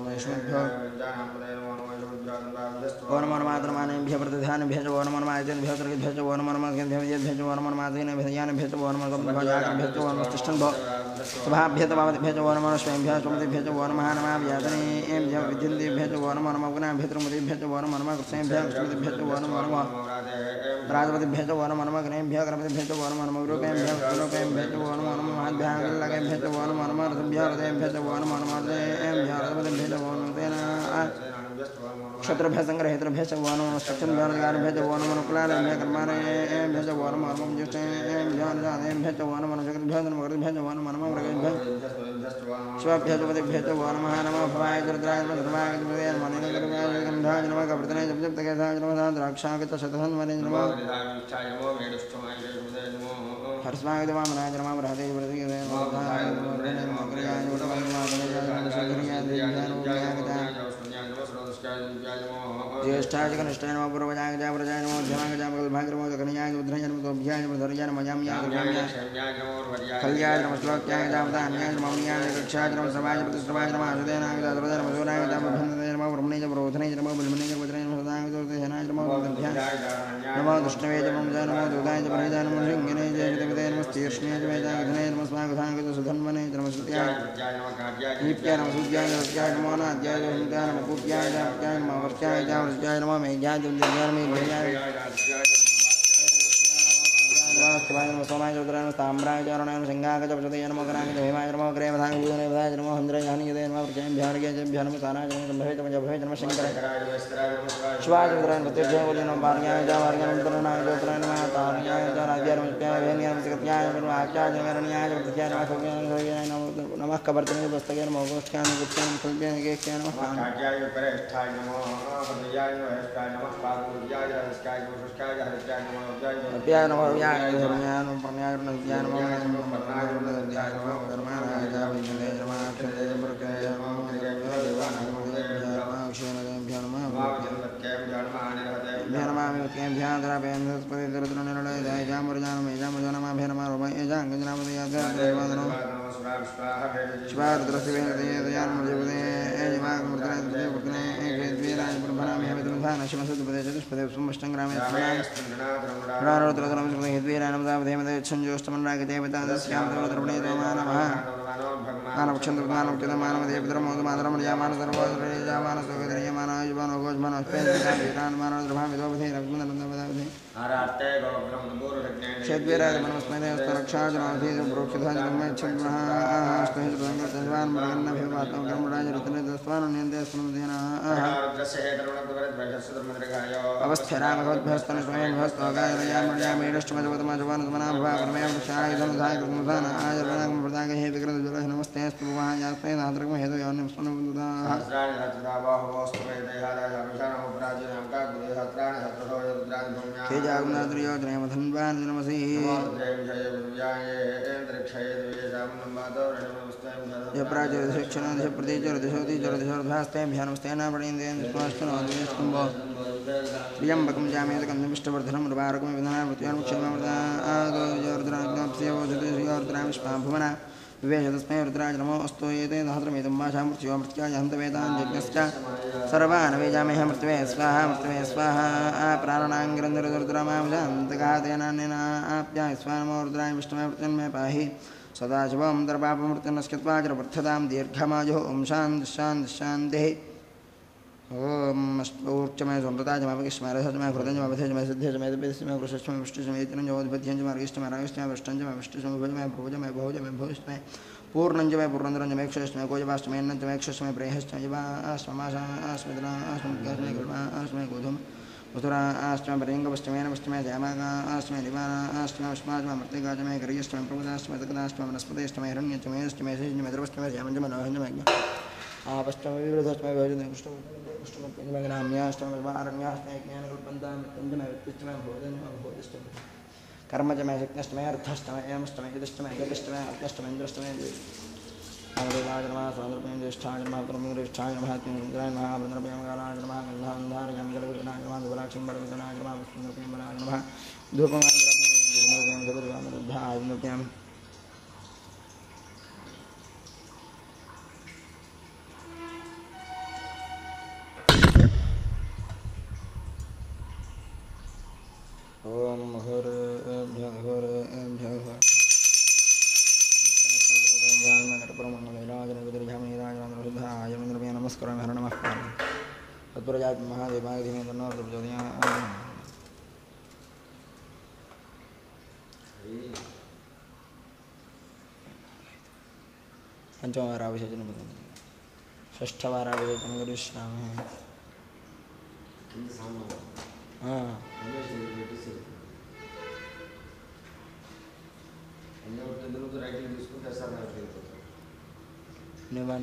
वनमर्मात्रमानेभ्य प्रतिधानेभ्य च वनमर्मादिभ्य त्रिभ्य च वनमर्मादिभ्य च वनमर्मादिभ्य च वनमर्मादिभ्य च वनमस्तिष्ठन् भव सभाभ्य तवादिभ्य च वनमर्मस्वेभ्य चमदिभ्य च वनमहानमाभ्यातनेभ्य विद्युन्दिभ्य च वनमर्मगुणाभ्य त्रिमदिभ्य च वनमर्मकृष्णेभ्य कृष्णदिभ्य च वनमर्म राजपतिभ्य च वनमर्मगणेभ्य गणपतिभ्य च वनमर्मरूपेभ्य रूपेभ्य च वनमर्महाभ्यागलगेभ्य च वनमर्मरथभ्य हृदयभ्य च वनमर्मदेभ्य रथपतिभ्य च वनमतेन क्षत्रभ्य संग्रहितभ्य च वनमस्तक्षन्भ्य च वनमनुकुलाभ्य कर्माणभ्य च वनमर्मं ज्येष्ठेभ्य अनुजातेभ्य च वनमनुजगद्भ्य धर्मगद्भ्य च वनमर्ममृगेभ्य शिवभ्य च पतिभ्य च वनमः नमः भवाय रुद्राय नमः धर्माय नमः मणिनगराय गन्धाय नमः कप्रतनाय जपजपतकेशाय नमः द्राक्षाय च शतधन्वने नमः हर्षवाय वामनाय नमः बृहदे वृद्धे नमः क्रियाय ज्येष्ठाय कनिष्ठाय नमः पूर्वजाय जय प्रजाय नमो ध्यमाय जय भाग्यमो कन्याय उद्धराय नमः तोभ्याय नमः धर्याय नमः याम्याय कल्याय नमः श्लोक्याय जय दान्याय नमः मौनियाय कक्षाय नमः सर्वाय प्रतिष्ठाय नमः आयुधेनाय जय सर्वदाय नमः जोराय जय भन्धनाय नमः ब्रह्मणे जय प्रोधनाय नमः बुलमणे जय वज्राय नमः सदाय जोतेनाय नमः दभ्याय नमः दुष्टवे जय नमः जय नमः दुदाय जय प्रजाय नमः सिंहने जय देवते नमः तीर्ष्णे जय जय घने नमः स्वागताय जय सुधन्वने जय नमः सुत्याय नित्याय नमः सुत्याय जय नमः नाद्याय जय नित्याय नमः कुप्याय जय जय नमः वर्त्याय जय जय नमः मेघ्याय जय में जय सोमाय रुद्राय ताम्राय चरणाय सिंहाय च प्रचोदयाय नमो कराय जय हेमाय नमो ग्रेवधाय भूतने वधाय नमो हन्द्राय हनियते नमः प्रचयं भ्यार्गे च जयभ्यो नमः साराय नमः भवे नमः भवे नमः शंकराय शिवाय रुद्राय नमः जय बोले नमः भार्याय जय भार्याय नमः तरुणाय जय तरुणाय नमः तारण्याय जय राज्याय नमः प्याय वेन्याय नमः जगत्याय नमः आचार्य नमः रण्याय नमः प्रत्याय नमः सोग्याय नमः नमः कबर्तने पुस्तके नमः गोष्ठ्याय नमः गुप्त्याय नमः फलभ्याय केक्याय नमः काट्याय परेष्ठाय नमः पदयाय नमः हस्ताय नमः पादुर्याय हस्ताय नमः हस्ताय हस्ताय नमः अप्याय नमः व्याय धर्म्याय नमः परम्याय नमः व्याय नमः परमाय नमः व्याय नमः धर्माय जय विजय नमः अक्षय प्रकय नमः देवाय नमः देवाय अक्षयभ्यो नमः भ्यो नमः मित्केभ्यो द्राभ्यो नमस्पति दरुद्रनिर्णय जय जामरजानमः जामरजानमः नमः रोमः जांगजनामदयादनो स्वारुद्रस्य दयानमजपदे एजमागमृतने पुत्रने एकेद्वीराज ब्रह्मणामि हवितुधान शिवसुपदे चतुष्पदे सुमष्टंग्रामे प्राणोत्तरतरं हेद्वीराय नमः देवते संजोष्टमन्राग देवता दस्याम देवद्रवणे नमः मानवक्षन्द्रमानवक्षद मानवदेवद्रमोदमादरमर्यामान सर्वोदरजामान सोगदरीयमान आयुवान गोजमान अस्पेन्द्रकान वीरान मानवद्रभाम विदोपथे रघुनन्दनवदावधे आरार्ते गोग्रम पूर्वज्ञान शेद्वीराय मनस्मैने स्तरक्षाजनावधि प्रोक्षधाजनमय छन्द्रः आहास्तहि सुरंगतजवान मरगन्नभिवात्म कर्मराज रत्ने दस्वान निन्दे स्मृतेन अवस्थिराम भवद्भस्तन स्वयं भस्तगाय रयामर्यामेष्टमजवतमजवान समनाभवा परमेव वृक्षाय धनुधाय कृतमुधान आयर्वनागम प्रदाग हे विक्रम ज्वलः नमस्ते स्तुवाह यास्मै नाद्रगम हेतु यान्यं स्मनवुदाः सहस्राणि सहस्रदाबाहुवोस्तुवे देहादाय अभिषाणो प्राचीनं काकुदे सहस्राणि सहस्रशो रुद्राणि भूम्या हे जागुनाद्रियो त्रयमधन्वान् नमसि ये प्राचर शिक्षण दिश प्रतीचर दिशोति चर दिशोर्ध्वास्ते भ्यानमस्ते नापणीन्द्रेन स्पष्टनोदिस्तुम्बो त्र्यम्बकं जामेतकं निविष्टवर्धनं रुबारकं विधनान् मृत्युर्मुक्षेममृतादो योर्द्राग्नप्स्योर्द्राविष्पां भुवना विवेशतस्मै रुद्राज नमो अस्तु एते सहस्रमेतं भाषा मृत्यो मृत्याय हन्तवेदान् यज्ञश्च सर्वान् वेजामहे मृत्युवे स्वाहा मृत्युवे स्वाहा प्राणनाङ्गिरन्दरुद्रमामुजान्तकातेनान्येन आप्याय स्वानमो रुद्राय विष्णुवे मृत्युन्मे पाहि सदाशिवं दर्पापमृत्युन्नस्कृत्वाचरपर्थतां दीर्घमायुः ॐ शान्तिः शान्तिः शान्तिः ओम ऊर्चमय संप्रदायमय विष्मय रसमय हृदयमय विधेयमय सिद्धेयमय दिव्यमय कृष्णमय विष्णुमय इतनमय औद्भत्यमय अर्घिष्टमय रागिष्टमय वृष्टमय विष्णुमय भुजमय भुजमय भोजमय भोजमय पूर्णंजमय पूर्णंदरंजमय क्षयष्टमय कोजवाष्टमय नंजमय क्षयष्टमय प्रेयष्टमय जीवाष्टमाशा आस्मदना आस्मदकास्मय कृपा आस्मय गोधूम मथुरा आष्टमय परिंगवष्टमय नवष्टमय जयमागा आष्टमय निवाना आष्टमय अष्टमय मृतिकाजमय गरिष्टमय प्रमुदाष्टमय तकदाष्टमय वनस्पतिष्टमय हिरण्यष्टमय अष्टमय शेषजमय द्रवष्टमय जयमंजमय नवहंजमय आपष्टमय विवृधष्टमय भोजनमय कृष्णमय कृष्णमय नाम्याष्टमय वारण्याष्टमय ज्ञानकल्पन्तां मृत्युंजमय वित्तिष्टमय भोजनमय भोजष्टमय कर्मजमय शक्त्यष्टमय अर्थष्टमय एमष्टमय यदिष्टमय गतिष्टमय अर्थष्टमय इंद्रष्टमय आमदेवाय नमः स्वान्द्रपयं ज्येष्ठाय नमः परमगुरुष्ठाय नमः इंद्राय नमः वृन्द्रपयं कालाय नमः गन्धान्धारयं जलविघ्नाय नमः दुर्लाक्षं बलविघ्नाय नमः विष्णुपयं बलाय नमः धूपमाय जगद्वामरुद्धाय ओम हर भ्य हर भ्य हर नमस्कार हर नमः तत्पुरजात महादेवाय धीमे तन्नो प्रचोदयात् पंचमवाराभिषेचनं षष्ठवाराभिषेचनं करिष्यामि हाँ निवन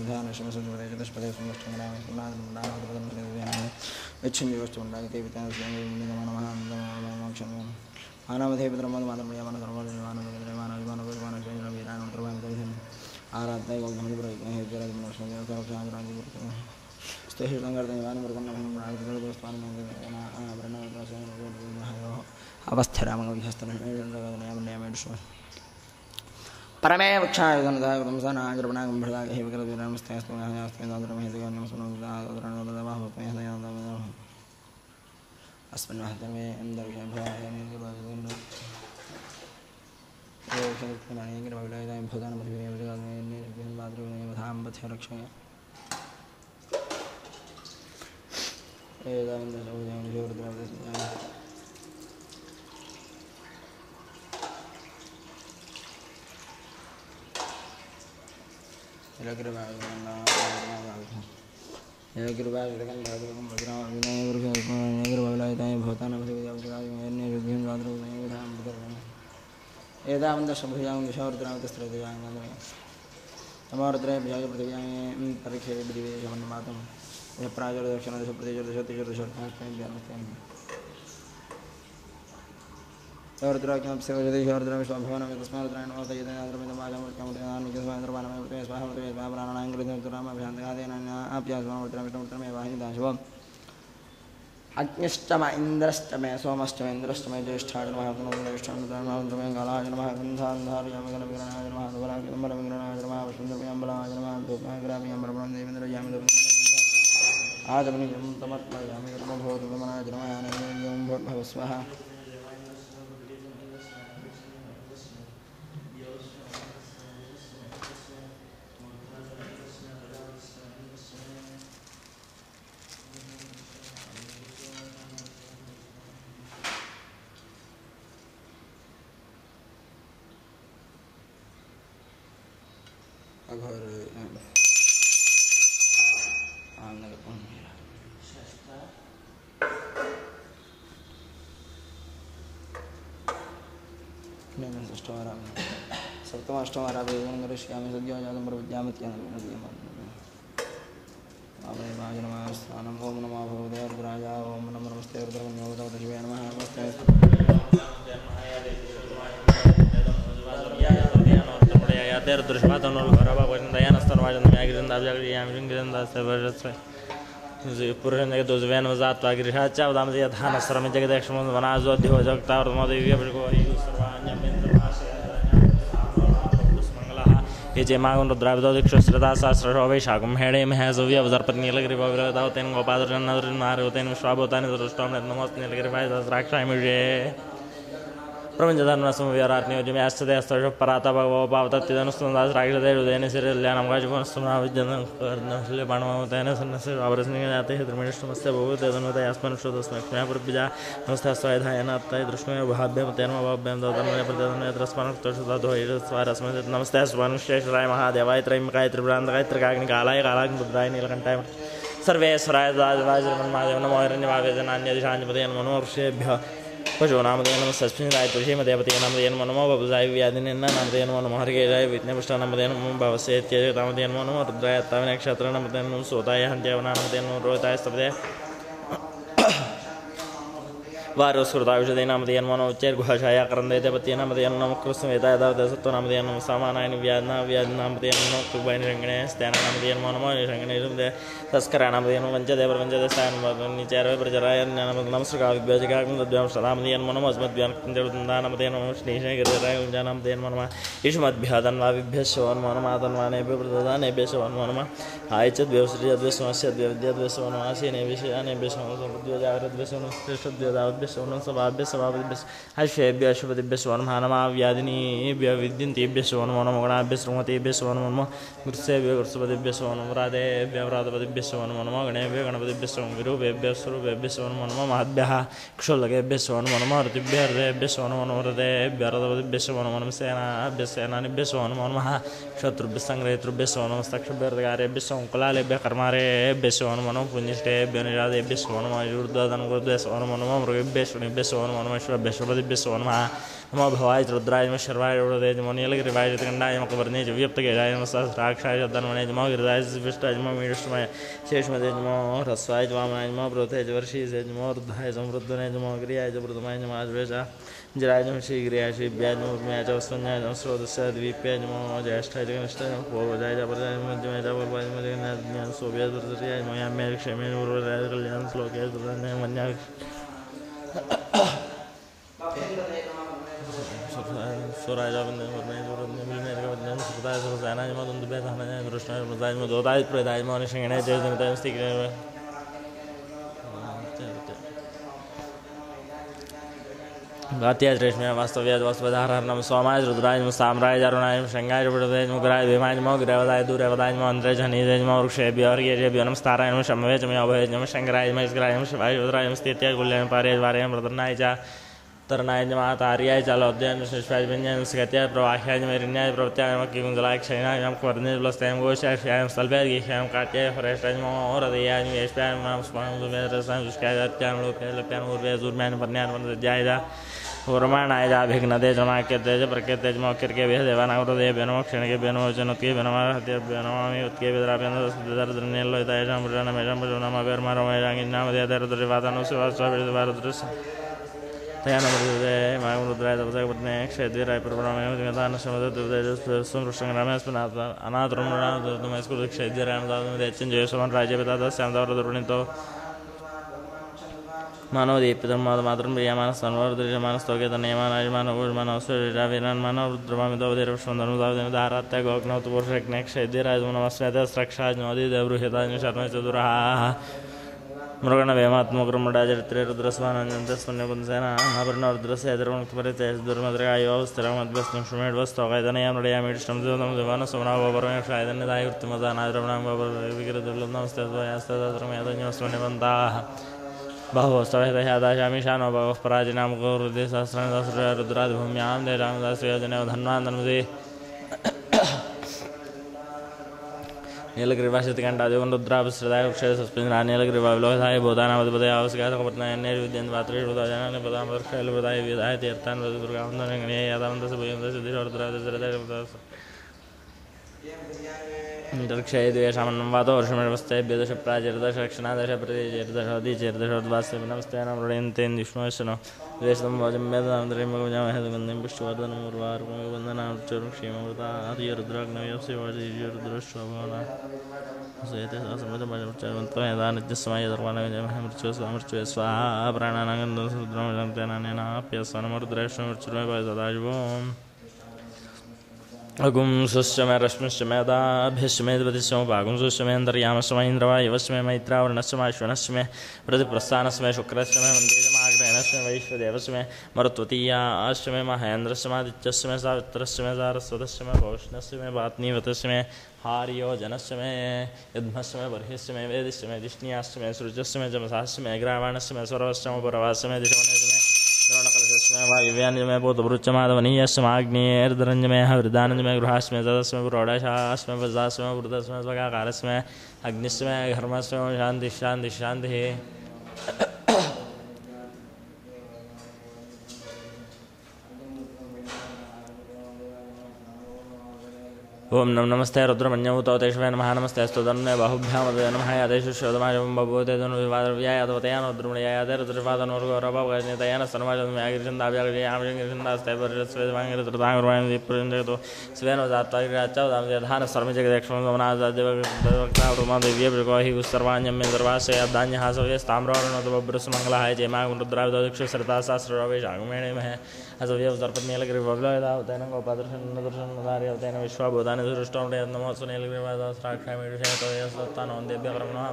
ఆరాధన परमे वक्षायुधनदायकं सनाग्रपणागं भृदागे विकृतविरामस्तेस्तु नास्तेन्दोत्रमहेतुगन्यमसुनोदादोत्रनोदवाहपयहदयादवदः अस्मिन् महत्तमे इन्दर्भयाय निर्वाचनं एवक्षणिकमणिगिरभविलयदाय भूतानमधिवेवजगादनेन बाद्रुवनेवधां पथ्य रक्षय एदावन्दसौजं विजोरुद्रावदस्याय अग्निष्टम इंद्रष्टमे सोमष्टमे इंद्रष्टमे ज्येष्ठानमः पुनर्ज्येष्ठानमः कालाजनमः गन्धान्धारयामगणविगणनाजनमः दुबलाकितम्बरविगणनाजनमः वसुन्दरप्रियम्बलाजनमः धूपग्राम्यम्बरब्रह्म देवेन्द्रयामदुपनाजनमः आजमनिजं तमर्पयामि कर्मभूतमनाजनमः नैवेद्यं भवस्वः अघोर सप्तमाष्टमाराभ्यामि सद्योजातं प्रविद्यामत्यानम् ओम नमो भगवते रुद्राय ओम नमो नमस्ते रुद्रमन्योगतशिवे नमः नमस्ते ये जयमागुन रुद्राभिदोदिक्षुश्रता सहस्रशो वैशाखं हेणे महेशव्यवदर्पनीलगिरिभविरदावतेन गोपादरन्नदृन्मारुतेन विश्वाभूतानि दृष्टों नमोऽस्नीलगिरिभाय सहस्राक्षामिषे प्रपञ्चधर्मसमव्यरात्न्योजम्याश्चते पराता भगवो पावतत्तिदनुस्तुदासराक्षतेरुदेन श्रील्यानं गाजपुनस्तुनाविद्यन्कर्णश्लीपाणमतेन सन्नस्वावरस्निजाते धर्मिष्ठमस्य भूतेदनुदयास्मनुष्टोदस्मक्षम्यापुर्भिजा नमस्तेस्वायधायनात्ताय दृष्णुमेव भाभ्यमतेन भाभ्यं दौतन्मयप्रदन्मयत्रस्मनुष्टोषुधाधोयस्वारस्मत् नमस्ते स्वानुष्टेश्वराय महादेवाय त्रयम्बकाय त्रिपुरान्तकाय त्रिकाग्निकालाय कालाग्निरुद्राय नीलकण्ठाय सर्वेश्वराय दाजवाजमन्मादेव नमो हिरण्यवावेदनान्यदिशान्यपदे नमो ऋषेभ्यः पशूनामदेन नमः सस्मिन्राय तुलसीमदेवते नामदेन नमो बबुजाय व्याधिनेन नामदेन नमो हरिकेशाय विघ्नपुष्टानामदेन नमो भवस्येत्येतामदेन नमो रुद्राय तावनक्षत्रनामदेन नमो सोताय हन्त्यवनामदेन नमो रोहिताय स्तपदे वारुस्कृतायुषदे नामदेन नमो उच्चैर्घोषाय करन्देवते नामदेन नमो कृष्णवेदाय दावदसत्वनामदेन नमो सामानाय व्याधना व्याधनामदेन नमो कृपायनिरङ्गणे स्तेनामदेन नमो निरङ्गणे तस्करानामदेन वञ्चदेव वञ्चदस्ताय निचारवे प्रजराय नमस्कृकाविभ्यजगाग्निद्व्यां सदामदेन नमो अस्मद्व्यान्दानामदेन नमो श्रीशेखराय उञ्जानामदेन नमः ईशुमद्भ्यः तन्वाविभ्यश्चो नमो नमः तन्वानेभ्यो प्रददानेभ्यश्चो नमो नमः आयचद्व्यवसृजद्व्यस्वस्यद्व्यविद्यद्व्यस्वो नमासीनेभ्यश्चेनेभ्यश्चो समृद्ध्योजागरद्व्यस्वो श्रेष्ठद्व्यदावद्भ्यश्चो सभाभ्यस्सभाभ्यश्चो हर्षेभ्यश्वपतिभ्यश्चो नमः नमः व्याधिनीभ्यः विद्यन्तेभ्यश्चो नमो नमो गणाभ्यश्रुमतेभ्यश्चो नमो नमः गुरुसेभ्यः गुरुसुपतिभ्यश्चो नमो राधेभ्यः व्रातपतिभ्यश्चो नमो नमः गणेभ्यः गणपतिभ्यश्चो विरूपेभ्यः स्वरूपेभ्यश्चो नमो नमः महद्भ्यः क्षुल्लकेभ्यश्चो नमो नमः ऋतिभ्यः हृदयेभ्यश्चो नमो नमः हृदयेभ्यः रथपतिभ्यश्चो नमो नमः सेनाभ्यः सेनानिभ्यश्चो नमो नमः शत्रुभ्यः संग्रहितृभ्यश्चो नमः स्तक्षभ्यर्धकारेभ्यश्चो कुलालेभ्यः कर्मारेभ्यश्चो नमो नमः पुण्यष्टेभ्यः निरादेभ्यश्चो नमः ऊर्ध्वधनगुरुभ्यश्चो नमो नमः मृगेभ्यः शुनिभ्यश्चो नमो नमः श्वभ्यश्वपतिभ्यश्चो नमः नमो भवाय रुद्राय नमः शर्वाय रुद्राय नमो नीलगिरिवाय जगण्डाय नमः कवर्णे व्यप्तकेशाय नमः सहस्राक्षाय धन्वने नमो गिरिराय विष्टाय नमो मीडुष्टमाय शेषमते नमो ह्रस्वाय वामनाय नमो ब्रोथे वर्षीय नमो रुद्धाय समृद्धने नमो गिरियाय प्रथमाय नमो आजवेश जराजम शीघ्रिया शिव्याजमूर्म्या च वस्तुन्याजम स्रोतस्य द्वीप्याजमो ज्येष्ठाय जगनिष्ठाय पूर्वजाय च परजाय मध्यमाय च पूर्वाय सोभ्याय मयाम्य क्षेमेन पूर्वजाय कल्याण श्लोके सुधान्य मन्या स्वराज वंदे वंदे वंदे मिलने का वंदे सुखदाय सुखदाना जमा तुम दुबे धाना जय कृष्ण प्रदाय में दोदाय प्रदाय में निशंगने जय जगत स्थिक गात्याज रेशम्या वास्तव्याज वास्तवधारणम सोमाज रुद्राज साम्राज अरुणाय शंगाय प्रदेज मुग्राय भीमाज मो ग्रवदाय दूरवदाय मो अंतरे जनिजेज मो वृक्षेभ्य अर्घ्येभ्य नमस्ताराय नमः शम्भवे च मे अभय नमः शंकराय नमः शिवराय नमः शिवाय रुद्राय नमः स्थित्याय कुल्याय पारेज वारेय प्रदन्नाय च तरनाय नमः तार्याय चालोद्याय शिष्याय विन्याय स्गत्याय प्रवाह्याय मेरिन्याय प्रवत्याय नमः किंगलाय क्षयनाय नमः वर्णे प्लस्ताय गोशाय श्याय सल्भय गेशाय काट्याय फरेष्टाय नमः औरदयाय येष्पाय नमः स्वाम दुमेरसाय दुष्काय त्यान लोके लप्यान उर्वे जुर्म्यान वर्ण्यान वंदजाय जा वर्माणाय जा भिघ्नते जमाके तेज प्रकृते जमोकिर के वेह देवानावृदे बेनमो क्षण के बेनमो जनोत्के बेनमा हत्य बेनमामि उत्के बेद्रापेन दरद्रने लोयताय जामृण मेजम बजोनाम बेरमारो मेजांगिन नाम दे दरद्र वादानो सेवास्वा बेदवारुद्र तयानमृदे मागुरुद्राय तपसे पत्ने क्षेत्रीराय प्रभुरामय जगतान समद दुर्देज सुमृष्टंग्रामे स्पनात अनाथरुमणा दुमस्कुल क्षेत्रीराय दादम देचन जय समन राज्य पिता दस्यामदावर दुर्णितो मानव दीपित मातृ प्रियमान सन्वर दृश्यमान स्तोके तनयमान आजमान उजमान औषधि विरान मानव रुद्रमामितोदेव सुंदरमुदावदेव धारात्य गोग्नौत पुरुषज्ञ क्षेत्रीराय नमस्ते स्रक्षाज नोदि देवरुहिताज शर्म चतुरा मृगण वेमात्मक्रमडाचरित्रे रुद्रस्वानन्दस्वन्यपुंसेन आभरण रुद्रस्य यद्रमुक्तपरिते दुर्मद्रगायो स्थिरमद्भस्नुषमेड्वस्तोकैतनयां नडयामीष्टं देवनं देवान सोमनाभवरमेक्षायतन्यदाय वृत्तिमदानाद्रवणां विकृतिर्लब्धमस्ते स्वयास्तदत्रमेतन्यस्वन्यपन्ताः बहुवस्तवहितह्यादाशामि शानो बहुः पराजिनां गौरुदे सहस्राणि सहस्रया रुद्रादिभूम्यां देरामदास्योजनयो धन्वान्तनुदे नीलग्रीवाशितकण्ठादिवं रुद्राभिश्रदाय वृक्षे सस्पिञ्जरा नीलग्रीवाविलोहिताय भूतानामधिपतये आवश्यकाय कपत्नायन्ये विद्यन्ते रुदाजानानि पदामदर्शैलवृताय वेदाय तीर्थान् दुर्गावन्दनगणीय यादावन्तस्य भूयन्तस्य सिद्धिषोरुद्रादिशरदैर्मुदास दर्क्षय द्वेषामन्नं वातो वर्षमेवस्तेभ्य दश प्राचीर्दश रक्षणादश प्रतिचेर्दशोदीचेर्दशोद्वास्य नमस्ते नाम ऋणयन्तेन विष्णुवशनो द्वेषं भोजं वेदनामद्रिमगुजामहेदगन्धिं पुष्टवर्धनं उर्वारुकमवन्दनां क्षेमवृता आदिय रुद्राग्नव्यस्य वाजिय रुद्रश्वभवना सेते असमदमजमुच्चवन्तो यदा नित्यस्मय दर्वाणविजयमहे मृत्युस्वामृत्युः स्वाहा प्राणानागन्धं सुद्रमजन्तेनानेनाप्यस्वनमरुद्रेश्वमृत्युर्मे भयसदाशिवोम् अगुं सुश्चमे रश्मिश्चमे दाभ्यश्चमे द्वतिश्चमे पागुंसुश्चमे अन्तर्यामश्चमे इन्द्रवायवश्चमे मैत्रावरणश्चमे अश्वनश्चमे प्रतिप्रस्थानश्चमे शुक्रश्चमे मन्देजमाग्रहणश्चमे वैश्वदेवश्चमे मरुत्वतीयाश्चमे महेन्द्रश्चमादित्यश्चमे सावित्रश्चमे सारस्वतश्चमे भौष्णश्चमे पात्नीवतश्चमे हार्योजनश्चमे युध्मश्चमे बर्हिश्चमे वेदिश्चमे दिष्ण्याश्चमे सृजश्चमे जमसाश्चमे ग्रावाणश्चमे स्वरवश्चमे पुरवाश्चमे दिशवनश्चमे वायुव्यान्यमे भूतभृत्यमाधवनीयस्माग्नेर्धरञ्जमे हृदानञ्जमे गृहास्मे तदस्मे प्रौढशास्मे वज्रास्मे वृद्धस्मे स्वगाकारस्मे अग्निस्मे घर्मस्मे शान्तिः शान्तिः शान्तिः ओम नम नमस्ते रुद्रमन्यभूतो तेषवे नमः नमस्ते अस्तु तन्मे बाहुभ्यामदे नमः यादेषु श्रोतमाजं बभूते तनुविवादव्यायादवतयान रुद्रमणयायादे रुद्रपादनोर्गौरवगजनितयान सन्माजन्यागिरिचन्दाभ्यागजयामृगन्दास्ते परिरस्वेदवाङ्गिरत्रताङ्गुर्वाणि दीपुरञ्जगतो स्वेन जात्ताग्राच्चावदां सर्वजगदेक्षमगमनादिव्यप्रकोहि सर्वाण्यम्ये सर्वाश्रयाब्धान्यः सव्यस्ताम्रोणोतबभ्रुसमङ्गलाय जयमागुरुद्राविदक्षसरताशास्त्रवेशागमेणे महे असव्यवसर्पनीलगिरिभव्योदावतेन गोपादर्शनदर्शनदार्यवतेन विश्वाभूतानि दृष्टोमयन्नमोऽस्तु नीलगिरिवादास्त्राक्षामीषयतोयस्तत्तानोऽन्देभ्यकर्मणः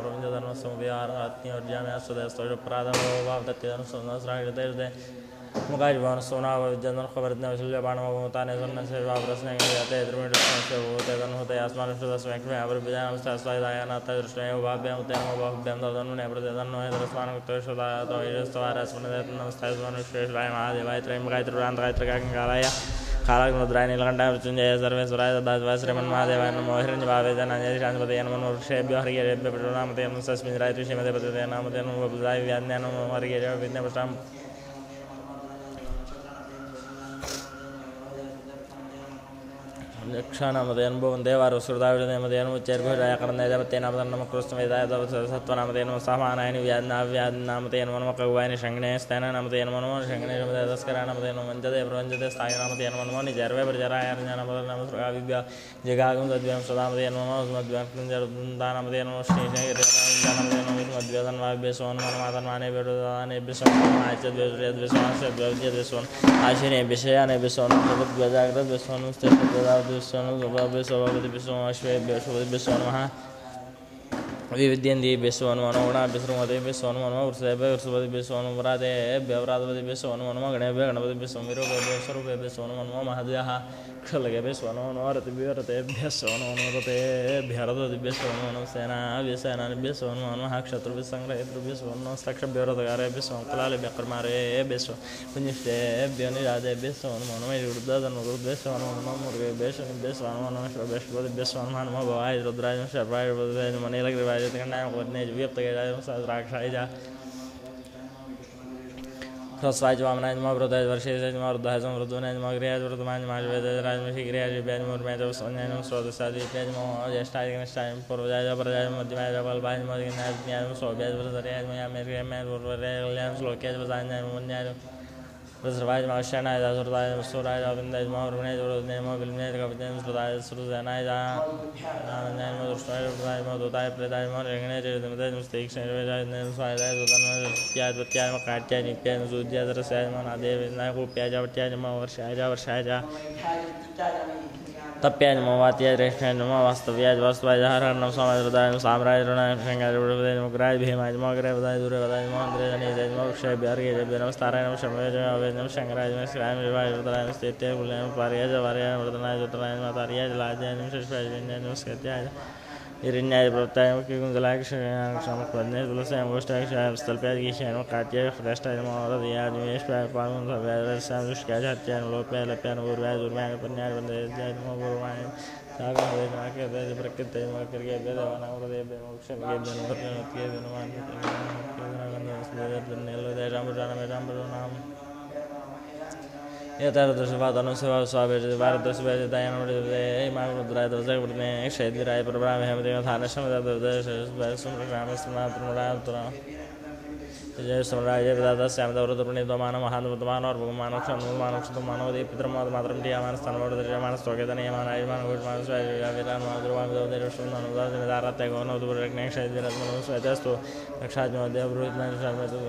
प्रपञ्चधर्मसंव्याहारात्म्योर्जाम्यास्तदेस्तोषप्रादमोवावदत्यधनुसंस्रागितैर्दे मुखाजिवानसोनावविद्यन्नर्खवर्तनविशल्यबाणमभूतानि सन्नसेवाप्रश्नयते त्रिमिडस्मस्य भूते तन्हुतयास्मानुष्ठदस्मैक्ष्म्यावृभ्यामस्तास्वायदायानात्तदृष्टमेव भाव्यामुतेन बाहुभ्यां तदनुने प्रतिदन्नोहेतरस्मानुक्तोषदातोयस्तवारस्मृतेतन्नमस्तास्मानुष्ठेश्वराय महादेवाय त्रयम्बकाय त्रिपुरान्तकाय कालाग्नुद्राय नीलकण्ठाय सर्वेश्वराय तदाज्वाय श्रीमन्महादेवाय नमो हिरण्यभावेदनाञ्जलि शान्तिपतये नमो वृक्षेभ्यो हरिकेभ्यो प्रचोदनामते नमः तस्मिन्राय श्रीमते पतये नामते नमो बुधाय व्यान्याय नमो हरिकेभ्यो विद्यापष्टाम् यक्षानामधेयन भुवन्देवारुसुरदाविडनेमधेयन उच्चैर्भुजाकर्णेदमतेनामदन्नमकृष्णवेदायतवत्सत्त्वनामधेयन सामानायनि व्यान्नाव्यान्नामधेयन मनमकगुवायनि शङ्गणेस्तेनामधेयन मनमो शङ्गणेरमधेयस्कराणामधेयन वञ्जते प्रवञ्जते स्थायनामधेयन मनमो निजर्वे प्रजरायर्जनमधर्नमसृगाविद्या जगागं तद्व्यं सदामधेयन मनमो मद्व्यंजरदानामधेयन मनमो श्रीशैर्यदानमधेयन मनमातन्माने विरुदाने विश्वं आचद्वेद्वेद्वेस्वांशद्वेद्वेस्वान् आशिने विषयाने विश्वं तद्व्यजाग्रत विश्वं स्थितद्वेदाद्विश्वं विश्वभवति विश्वं अश्वेभ्यश्वति विश्वं महा विविद्यन्ति विश्वं मनोगुणा विश्वमते विश्वं मनो वृषभे वृषभति विश्वं वराते व्यवराधपति विश्वं मनो गणेभ्य गणपति विश्वं विरूपेभ्य स्वरूपे विश्वं मनो महद्यः खलगे विश्वं मनो रतिभ्यरतेभ्यः विश्वं मनो रतेभ्यः रतति विश्वं मनो सेना विसेनानि विश्वं मनो क्षत्रुविसंग्रहेतृ विश्वं मनो सक्षभ्यरतकारे विश्वं कलालेभ्यः कर्मारे विश्वं पुण्यष्टेभ्यो निराजे विश्वं मनो मयुर्दधनुरुद्ध विश्वं मनो मुर्गे विश्वं विश्वं मनो विश्वपति विश्वं मनो भवाय रुद्राय शर्वाय मनेलग्रीवाय Hrosvaj Vamnaj Mavrodaj Varshej Mavrodaj Mavrodunaj Magriaj Vrodumaj Majvedaj Rajmashigriaj Vipaj Murmaj Sonjaj Srodasadi Vipaj Moh Yashtaj Ganeshtaj Purvajaj Varjaj Madhyamaj Valbaj Madhyamaj Nyaj Sobhyaj Vrzarjaj Mayamir Mayamir Vurvarjaj Slokaj Vazanjaj Munyaj Vazrvaj Mashyanaj Azurdaj Suraj Avindaj Mavrunaj Vrodunaj Mavilnaj Kavitaj Srodaj Srujanaj Anjaj Madhushnaj Vrdaj Madhudaj Predaj Madhyanaj Jidamaj Mustikshaj Vajaj Svajaj Zudanaj Pyaj Vatyaj Makatyaj Nipyaj Zudjaj Rasaj Manadev Naj Kupyaj Vatyaj Mavarshaj Varshaj तप्याज मोवात्याज रेष्ठाज नमो वास्तव्याज वास्तवाज हरणम समाज हृदय साम्राज ऋणाय शंगाज वृद्धय मुग्राज भीमाज मोग्रे वदाय दूरे वदाय मोन्द्रे जनेज मोक्षय बिहार्य जब नमस्ताराय नमः शमय जय अवय नमः शंकराय नमः शिवाय विवाय वदराय स्थित्य कुलय पार्याज वार्याज वदनाय वदनाय मातार्याज लाजाय नमः शिवाय विन्याय नमस्कृत्याज इरिन्याय प्रवृत्ताय मुख्यकुंजलाय क्षमपद्ने तुलसाय गोष्ठाय क्षाय स्थलप्याज गीशाय काट्याय फ्रेष्ठाय मोरदयाज निवेशपाय पालमन भव्याज रसाय दुष्काय हत्याय लोप्याय लप्याय गुरुवाय दुर्वाय पन्याय वंदे जय नमो गुरुवाय सागर वेदना के वेद प्रकृत मकर के वेद वना गुरुदेव मोक्ष के वेद नवरत्न के वेदमान के वेदना नेलो दे राम राम राम नाम यथार्थस्वादनु सेवा स्वावेज भारतस्वेज दयानुदेव मारुद्राय दजगवदने क्षेद्राय प्रभ्राम हेमदेव थानशम ददश सुमराम स्नातनुरातरा जय समराय जय दादा श्याम दवरदुर्नि दमान महान वर्तमान और भगवान क्षण मान क्षण मानव दे पितृ मात मातरम टिया मान स्थान वर्द जय मान स्वर्गेत नियमान आयमान गुड मान स्वाय विरान माधुरवान दवदेव सुन अनुदान दारते गौन उदुर रखने क्षेत्र रत्न स्वयतस्तु रक्षाज देव रोहित नाम शर्मा तो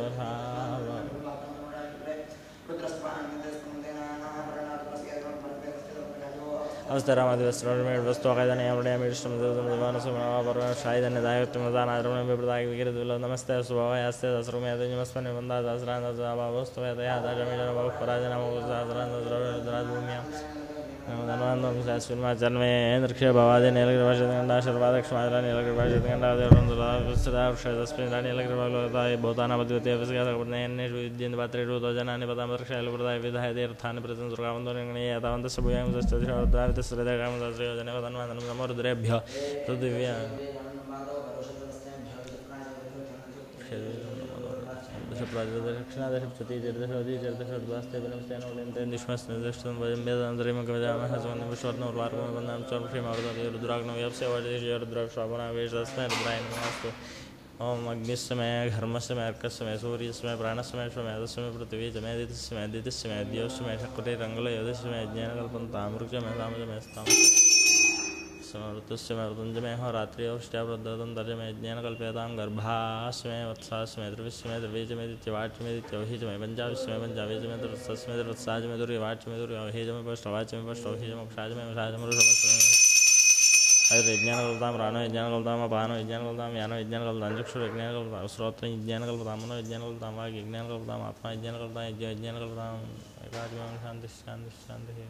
अवस्तरामदिवस्त्रमेण वस्तुकायदने अमृतमेष्टम देवदमदिवानसुमनावा परमेश्वर शायदने दायत्वमदान आद्रमणे विप्रदाय विगिरदुल नमस्ते सुभावयास्ते दसरुमे नमस्मने वंदा दसरान दसबावस्तुमे दयादाजमेजन बहुपराजन मोगसादरान दसराजभूम्यां धनवंदम शास्त्रमा जन्मे इंद्रक्षे भवादे नीलगिरिवाशगंडा शर्वादक्षमादरा नीलगिरिवाशगंडा देवरंदरा विस्तरा वृषदस्पिंडा नीलगिरिवालोदाय भूतानामद्वितीय विस्गादकपने विद्येन पात्रे रुदो जनानि पदामदक्षायलप्रदाय विधाय देवथान प्रतन दुर्गावंदोनिगणे यतावंत सबुयां दस्तदारित श्रद्धगाम दस्रयोजने वदनवंदनं नमो रुद्रेभ्यः पृथिव्या दक्षिणादश प्रति जर्दशोधि जर्दशोद्वास्ते नमस्ते निष्मस्तं वेदांतरिम कविदामः सुवर्ण विश्वरत्न उर्वार्कं वन्दनं चर्मक्षेमावृतं रुद्राग्नं व्यवस्य वजति रुद्राक्षोभना वेशस्मै रुद्राय नमस्तु ओम अग्निस्मय घर्मस्मय अर्कस्मय सूर्यस्मय प्राणस्मय स्वमेधस्मय पृथ्वी चमय दितिस्मय दितिस्मय द्योस्मय शक्रे रंगलो यदस्मय ज्ञानकल्पं तामृक्षमय तामजमय स्ताम समृतस्मय मृत्युंजमय हो रात्रि औष्ठ्यावृद्धं तर्जमय ज्ञानकल्पयतां गर्भास्मय वत्सास्मय द्रविस्मय द्रवीजमय दित्यवाच्यमय दित्यवहिजमय पंचाविस्मय पंचाविजमय दृत्सस्मय दृत्साजमय दुर्यवाच्यमय दुर्यवहिजमय पष्टवाच्यमय पष्टवहिजमय क्षाजमय क्षाजमय विज्ञानकल्पतां रानो विज्ञानकल्पतां अपानो विज्ञानकल्पतां यानो विज्ञानकल्पतां चक्षुर विज्ञानकल्पतां श्रोत्र विज्ञानकल्पतां मनो विज्ञानकल्पतां वाक् विज्ञानकल्पतां आत्मा विज्ञानकल्पतां यज्ञ विज्ञानकल्पतां एकात्मं शांति शांति शांति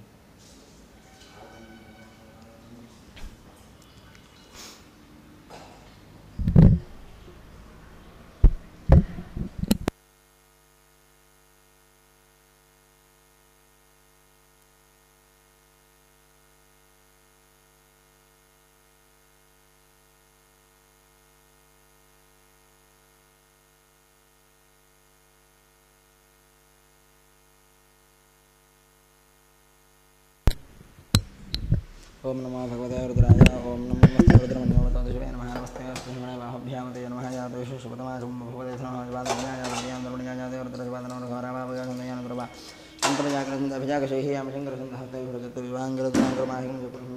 ओम नमो भगवते रुद्राय ओम नमो रुद्रमन्योमतोषवे नमः नमस्ते कृष्णाय बाहुभ्यामते नमः यादेषु शुभतमासं भगवते नमः वादव्याय वन्द्यां दर्पण्याय रुद्रशिवादनो घोराभावगानं प्रभा अन्तर्जागरसन्धाभिजागशैः यामशङ्करसन्धाहते भृजते विवाङ्गरद्वाङ्गरमाहिं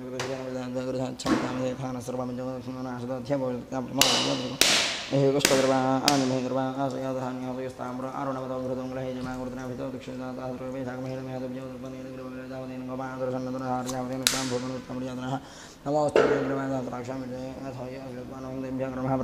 जपुरुषं सर्वमिजगत्सुमनाशदध्यभवत्याप्रमोदं हे कुष्ठद्रवा आनिमहेन्द्रवा आशयादहान्यासयस्ताम्र अरुणवतो घृतं ग्रहे जमागुरुद्राभितो दक्षिणादाहद्रवेशाकमहेरमेहदव्योत्पन्नेन गोपादर्शन्नदुरहार्यावतेन तां भूतनुत्तमर्यादनः नमोऽस्तुभ्यः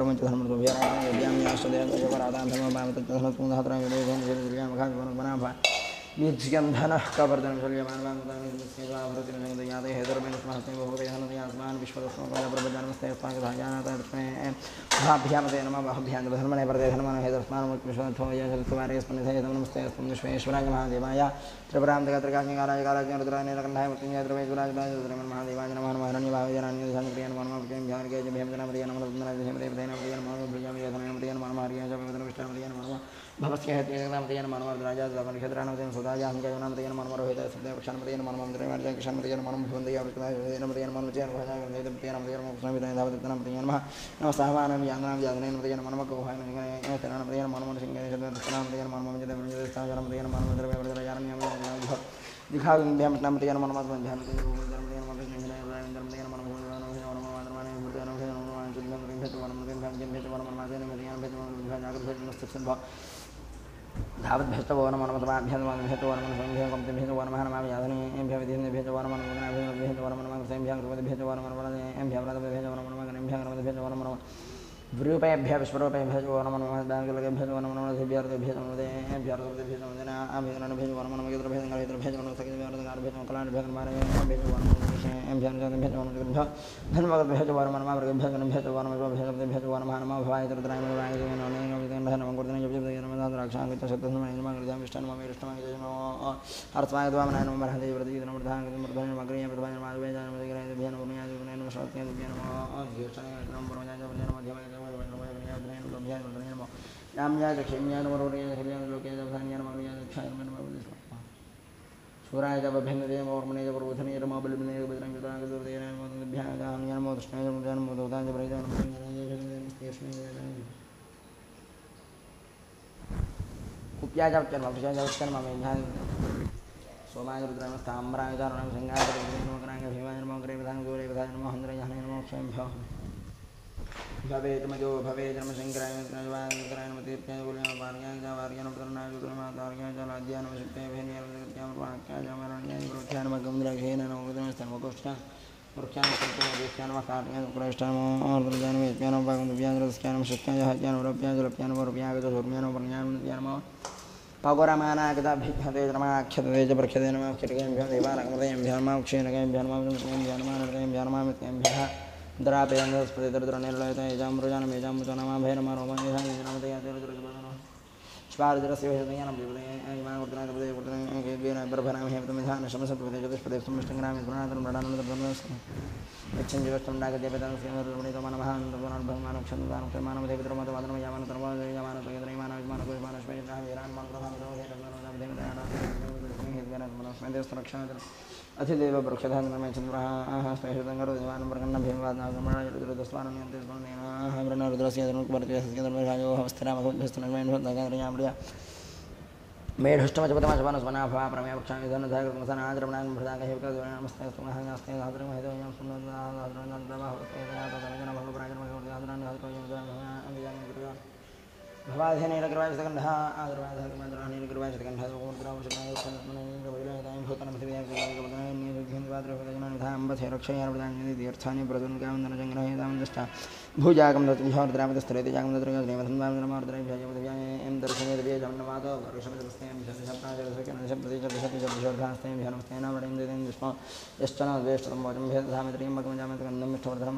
ब्रह्मचर्मर्भ्याराधनव्याम्याश्चर्यामखाविवरेधनः वीर्यन्धनः कवर्धनं शल्यमानवाङ्गतानि हेतुर्मेनुस्महते बहुतेहनयास्मान् विश्वदस्मप्रभजानमस्ते भाभ्यामते नमः बाहुभ्यान्तधर्मणे परते धर्मण हेतस्मान्मुक्तिविश्वत्वयस्मन्निधेयतमनमस्ते विश्वेश्वराय महादेवाय त्रिपुरान्तकत्रकाज्ञकाराय कालाज्ञ रुद्राय नीलकण्ठाय मृत्युञ्जय द्रवेश्वराय महादेवाय नमः महारण्य भावजनान्यधानप्रियं मनमप्रियं ध्यानके जभ्यं नमः भवस्य हेतुनामतेन मनोराजाय नक्षत्राणामतेन सदायां गजनामतेन मनोरोहित सदैवक्षाणमतेन मनोमन्त्रेण कृष्णमतेन मनोभवन्दया विष्णुतेन मनोचेन भजागतेन नमतेन मोक्षामितेन धावतेन नमः नमस्तावानं यानां यादनेन मनोमकोहायन तेन मनोमनसिंहेन सदानामतेन मनोमञ्जते ब्रह्मदेवस्ताजनमतेन मनोमन्द्रवेवरयारण्यं दिखागुम्भ्यं नमतेन मनोमध्यान विरूपेभ्य विश्वरूपेभ्य जो नमः रामया दक्षिण्यान वरोणीय कल्याण लोके दक्षिण्यान मौर्य दक्षिण मन मौर्य सूराय जब भिन्नदे मोर्मने जब रोधने रमा बलमने बदरंग दाग देन भ्यागान ज्ञान मोदष्ण ज्ञान मोदोदान जब रैदान कुप्या जब चर्म विषय जब चर्म में ध्यान सोमाय रुद्रम ताम्राय दारुणं संगाय नमकरांग भीमाय नमकरे विधान गोरे विधान महेंद्र जहने नमो स्वयं भ्यो भवेत मजो भवेत नम शंकराय नमः शंकराय नमः तेप्याय बोलया वार्याय जा वार्याय नमः तरनाय रुद्रम तार्याय जा लाद्याय नमः शक्ते भेनिय रुद्रत्याम वाक्याय जा मरण्याय प्रोत्याय नमः गंधराघेन नमः रुद्रम स्तमकोष्ठा वृक्षाय संतो देश्याय नमः कार्याय कृष्णाय नमः रुद्रजान वेत्याय नमः भगवन्त्याय रुद्रस्याय नमः शक्त्याय हत्याय नमः रुप्याय जलप्याय नमः रुप्याय गतो धर्म्याय नमः वर्ण्याय नमः पगोरमानागता भिक्षते नमः अक्षते च प्रक्षते नमः क्षितिकेभ्यो देवानागमतेभ्यो नमः क्षीणकेभ्यो नमः नमः नमः नमः नमः द्रापेन्द्रस्पति दरिद्रनिर्लयत यजामृजान यजामृतनामा भैरम रोमनिधानमतयातिरुद्रजबदनो स्वारुद्रस्य भेदयानं विवदयमावर्तनादपदे ब्रभनाम हेमतमिधान शमसत्पदे चतुष्पदे समष्टग्रामे गुणातरं प्रदानन्दब्रह्मस्म यच्छं जीवष्टं नागदेवतां श्रीमरुणितमनमः अनन्तगुणानुभवमानक्षन्दानं क्षमानमधेविद्रमतवादनमयामानतमयामानस्मैत्राभिरान्मानप्रधानमदोहेतमनोस्मैदेस्तरक्षादर अथिदेव वृक्षधानमे चन्द्रः स्पैशतं करोदिवानं प्रकन्नं भीमवादनागमनायुरुद्रस्वानन्यन्तेस्मरणेनाः ब्रह्मरुद्रस्य धनुर्वर्तयस्य धर्मराजो हस्तनामखुद्धस्तनमयन्भुतनगरयामृया मेढुष्टमचपतमशवनस्वनाभा प्रमेय वृक्षामि धनुधागमसनाद्रमणान् भृदागहेवकद्वयनमस्ते स्तुमहस्ते धातुर्महेदोयं सुन्दरदादरनन्दमहोपतेजनाततनजनभगप्राजनमहोदयादरान् भवाधीनैलकृवाचितकण्ठः आदरवाधकर्मादरानीलकृवाचितकण्ठः सोमद्रावशनायुक्तमनैन्द्रवैलयतां भूतनपृथिव्याकृतिगमनानिधाम्बथे रक्षयार्वदान्यतीर्थानि प्रदुन्कामन्दनजङ्ग्रहेतामन्दष्टा भुजागं दत्तिभ्योर्द्रामतस्थलेति जागं दत्तृगद्रेमधन्वामनमार्द्रैभ्यजपदव्यायं दर्शनेदव्यजमन्नमातो वर्षमिदस्तें शतशप्राजलसकिनशब्दशब्दशब्दशोर्धास्तें वृणेन्द्रेन दुष्म यश्च न द्वेष्टं वचं भेदधामित्रिं मकमजामितगन्धं मिष्ठवर्धनं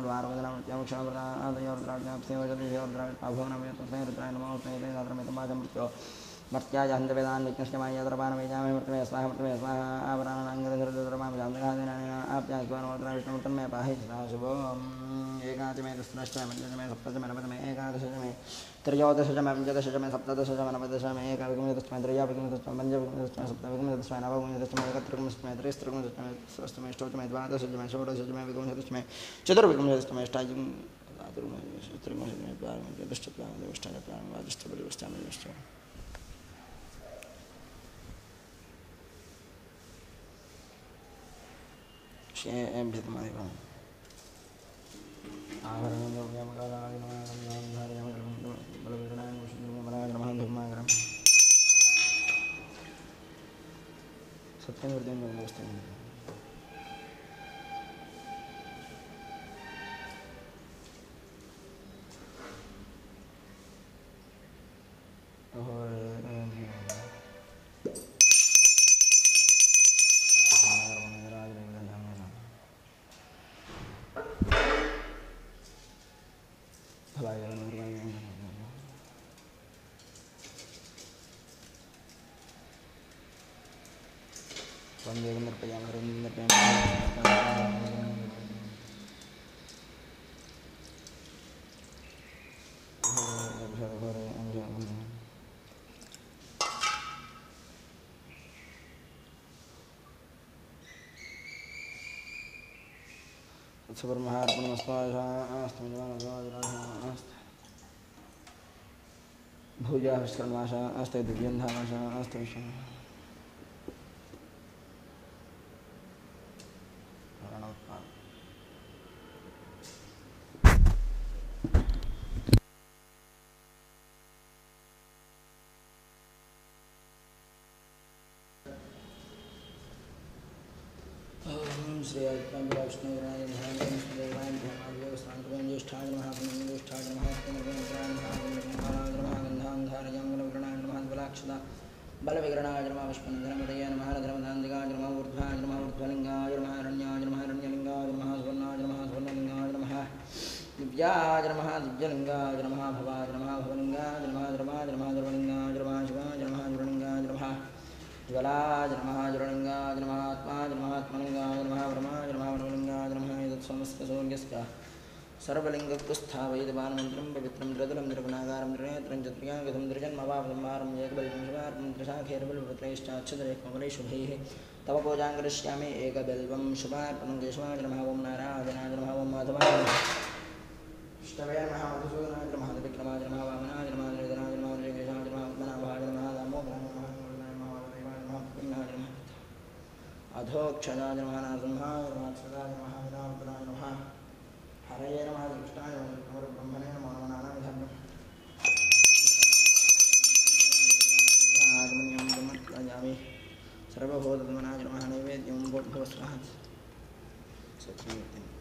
वारोगदामत्यामुक्षामृतादयोर्द्राव्याप्स्योर्द्राव्याभवनमेतस्मै रुद्राय नमो स्मैते धात्रमेतमाचं मृत्यो मर्त्याय हन्तवेदान् विघ्नश्चमाय यत्रपान वेजामि मृतमे स्वाहा मृतमे स्वाहा आवराणाङ्गधरधरमामि शान्तकादिनानि आप्यास्वानोत्रा विष्णुमूर्तन्मे पाहि सदाशिवम् एकादशमे दशमे पञ्चदशमे सप्तदशमे नवदशमे एकादशमे त्रयोदशमे पञ्चदशमे सप्तदशमे नवदशमे एकविंशतिदशमे त्रयोविंशतिदशमे पञ्चविंशतिदशमे सप्तविंशतिदशमे नवविंशतिदशमे एकत्रिंशतिदशमे त्रिस्त्रिंशतिदशमे षष्ठमे अष्टमे द्वादशमे षोडशमे विंशतिदशमे चतुर्विंशतिदशमे अष्टादशमे त्रिंशतिदशमे द्वादशमे चतुर्विंशतिदशमे सत्यं वृद्धिं व्यवस्थां वंदे भूजा विश्रमाशा अस्ते दिव्यंधामाशा अस्ते श्री अल्पांबरा विष्णुराय ध्यान देवाय ध्यान देवस्थान ज्येष्ठाय महापुण्य ज्येष्ठाय महापुण्य गंधांधारयांगलग्रणाय नमः बलाक्षदा बलविग्रणाय नमः विष्णुधर्मदयाय नमः धर्मधान्तिकाय नमः ऊर्ध्वाय नमः ऊर्ध्वलिंगाय नमः रण्याय नमः रण्यलिंगाय नमः स्वर्णाय नमः स्वर्णलिंगाय नमः दिव्याय नमः दिव्यलिंगाय नमः भवाय नमः भवलिंगाय नमः धर्माय नमः धर्मलिंगाय नमः शिवाय नमः शिवलिंगाय नमः ज्वलाय नमः ज्वललिंगाय नमः आत्माय नमः आत्मलिंगाय नमः ब्रह्माय नमः ब्रह्मलिंगाय नमः एतत्समस्त सूर्यस्य सर्वलिंगकुस्थावैदवानमन्त्रं पवित्रं द्रदलं निर्गुणागारं त्रिनेत्रं चतुर्याङ्गं त्रिजन्मवापदंवारं एकबलिं शिवार्पं त्रिशाखेर्बलपुत्रैश्चाच्छदरेकमलेशुभैः तव पूजां करिष्यामि एकबिल्वं शुभार्पणं केशवाय नमः ओं नारायणाय नमः ओं माधवाय नमः विष्णवे नमः मधुसूदनाय नमः विक्रमाय नमः वामनाय नमः निरधनाय नमः ऋषिकेशाय नमः पद्मनाभाय नमः दामोदराय नमः अधोक्षजाय नमः नारसिंहाय नमः अक्षदाय नमः विनायकाय नमः हरये नमः कृष्णाय नमः ब्रह्मणे नमः नानाविधं आगमनीयं समर्पयामि सर्वभूतमनाय नमः नैवेद्यं भवस्वाहा सत्यं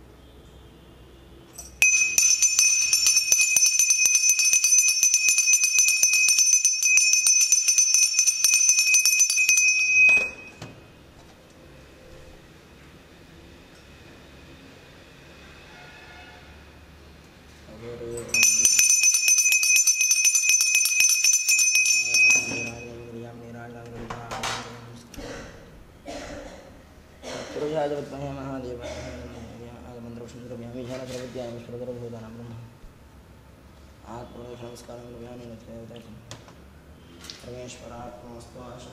परमेश्वरात्मस्तु आशा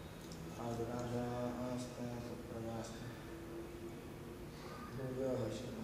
आदिराशा आस्ते सुप्रजास्ते भूयो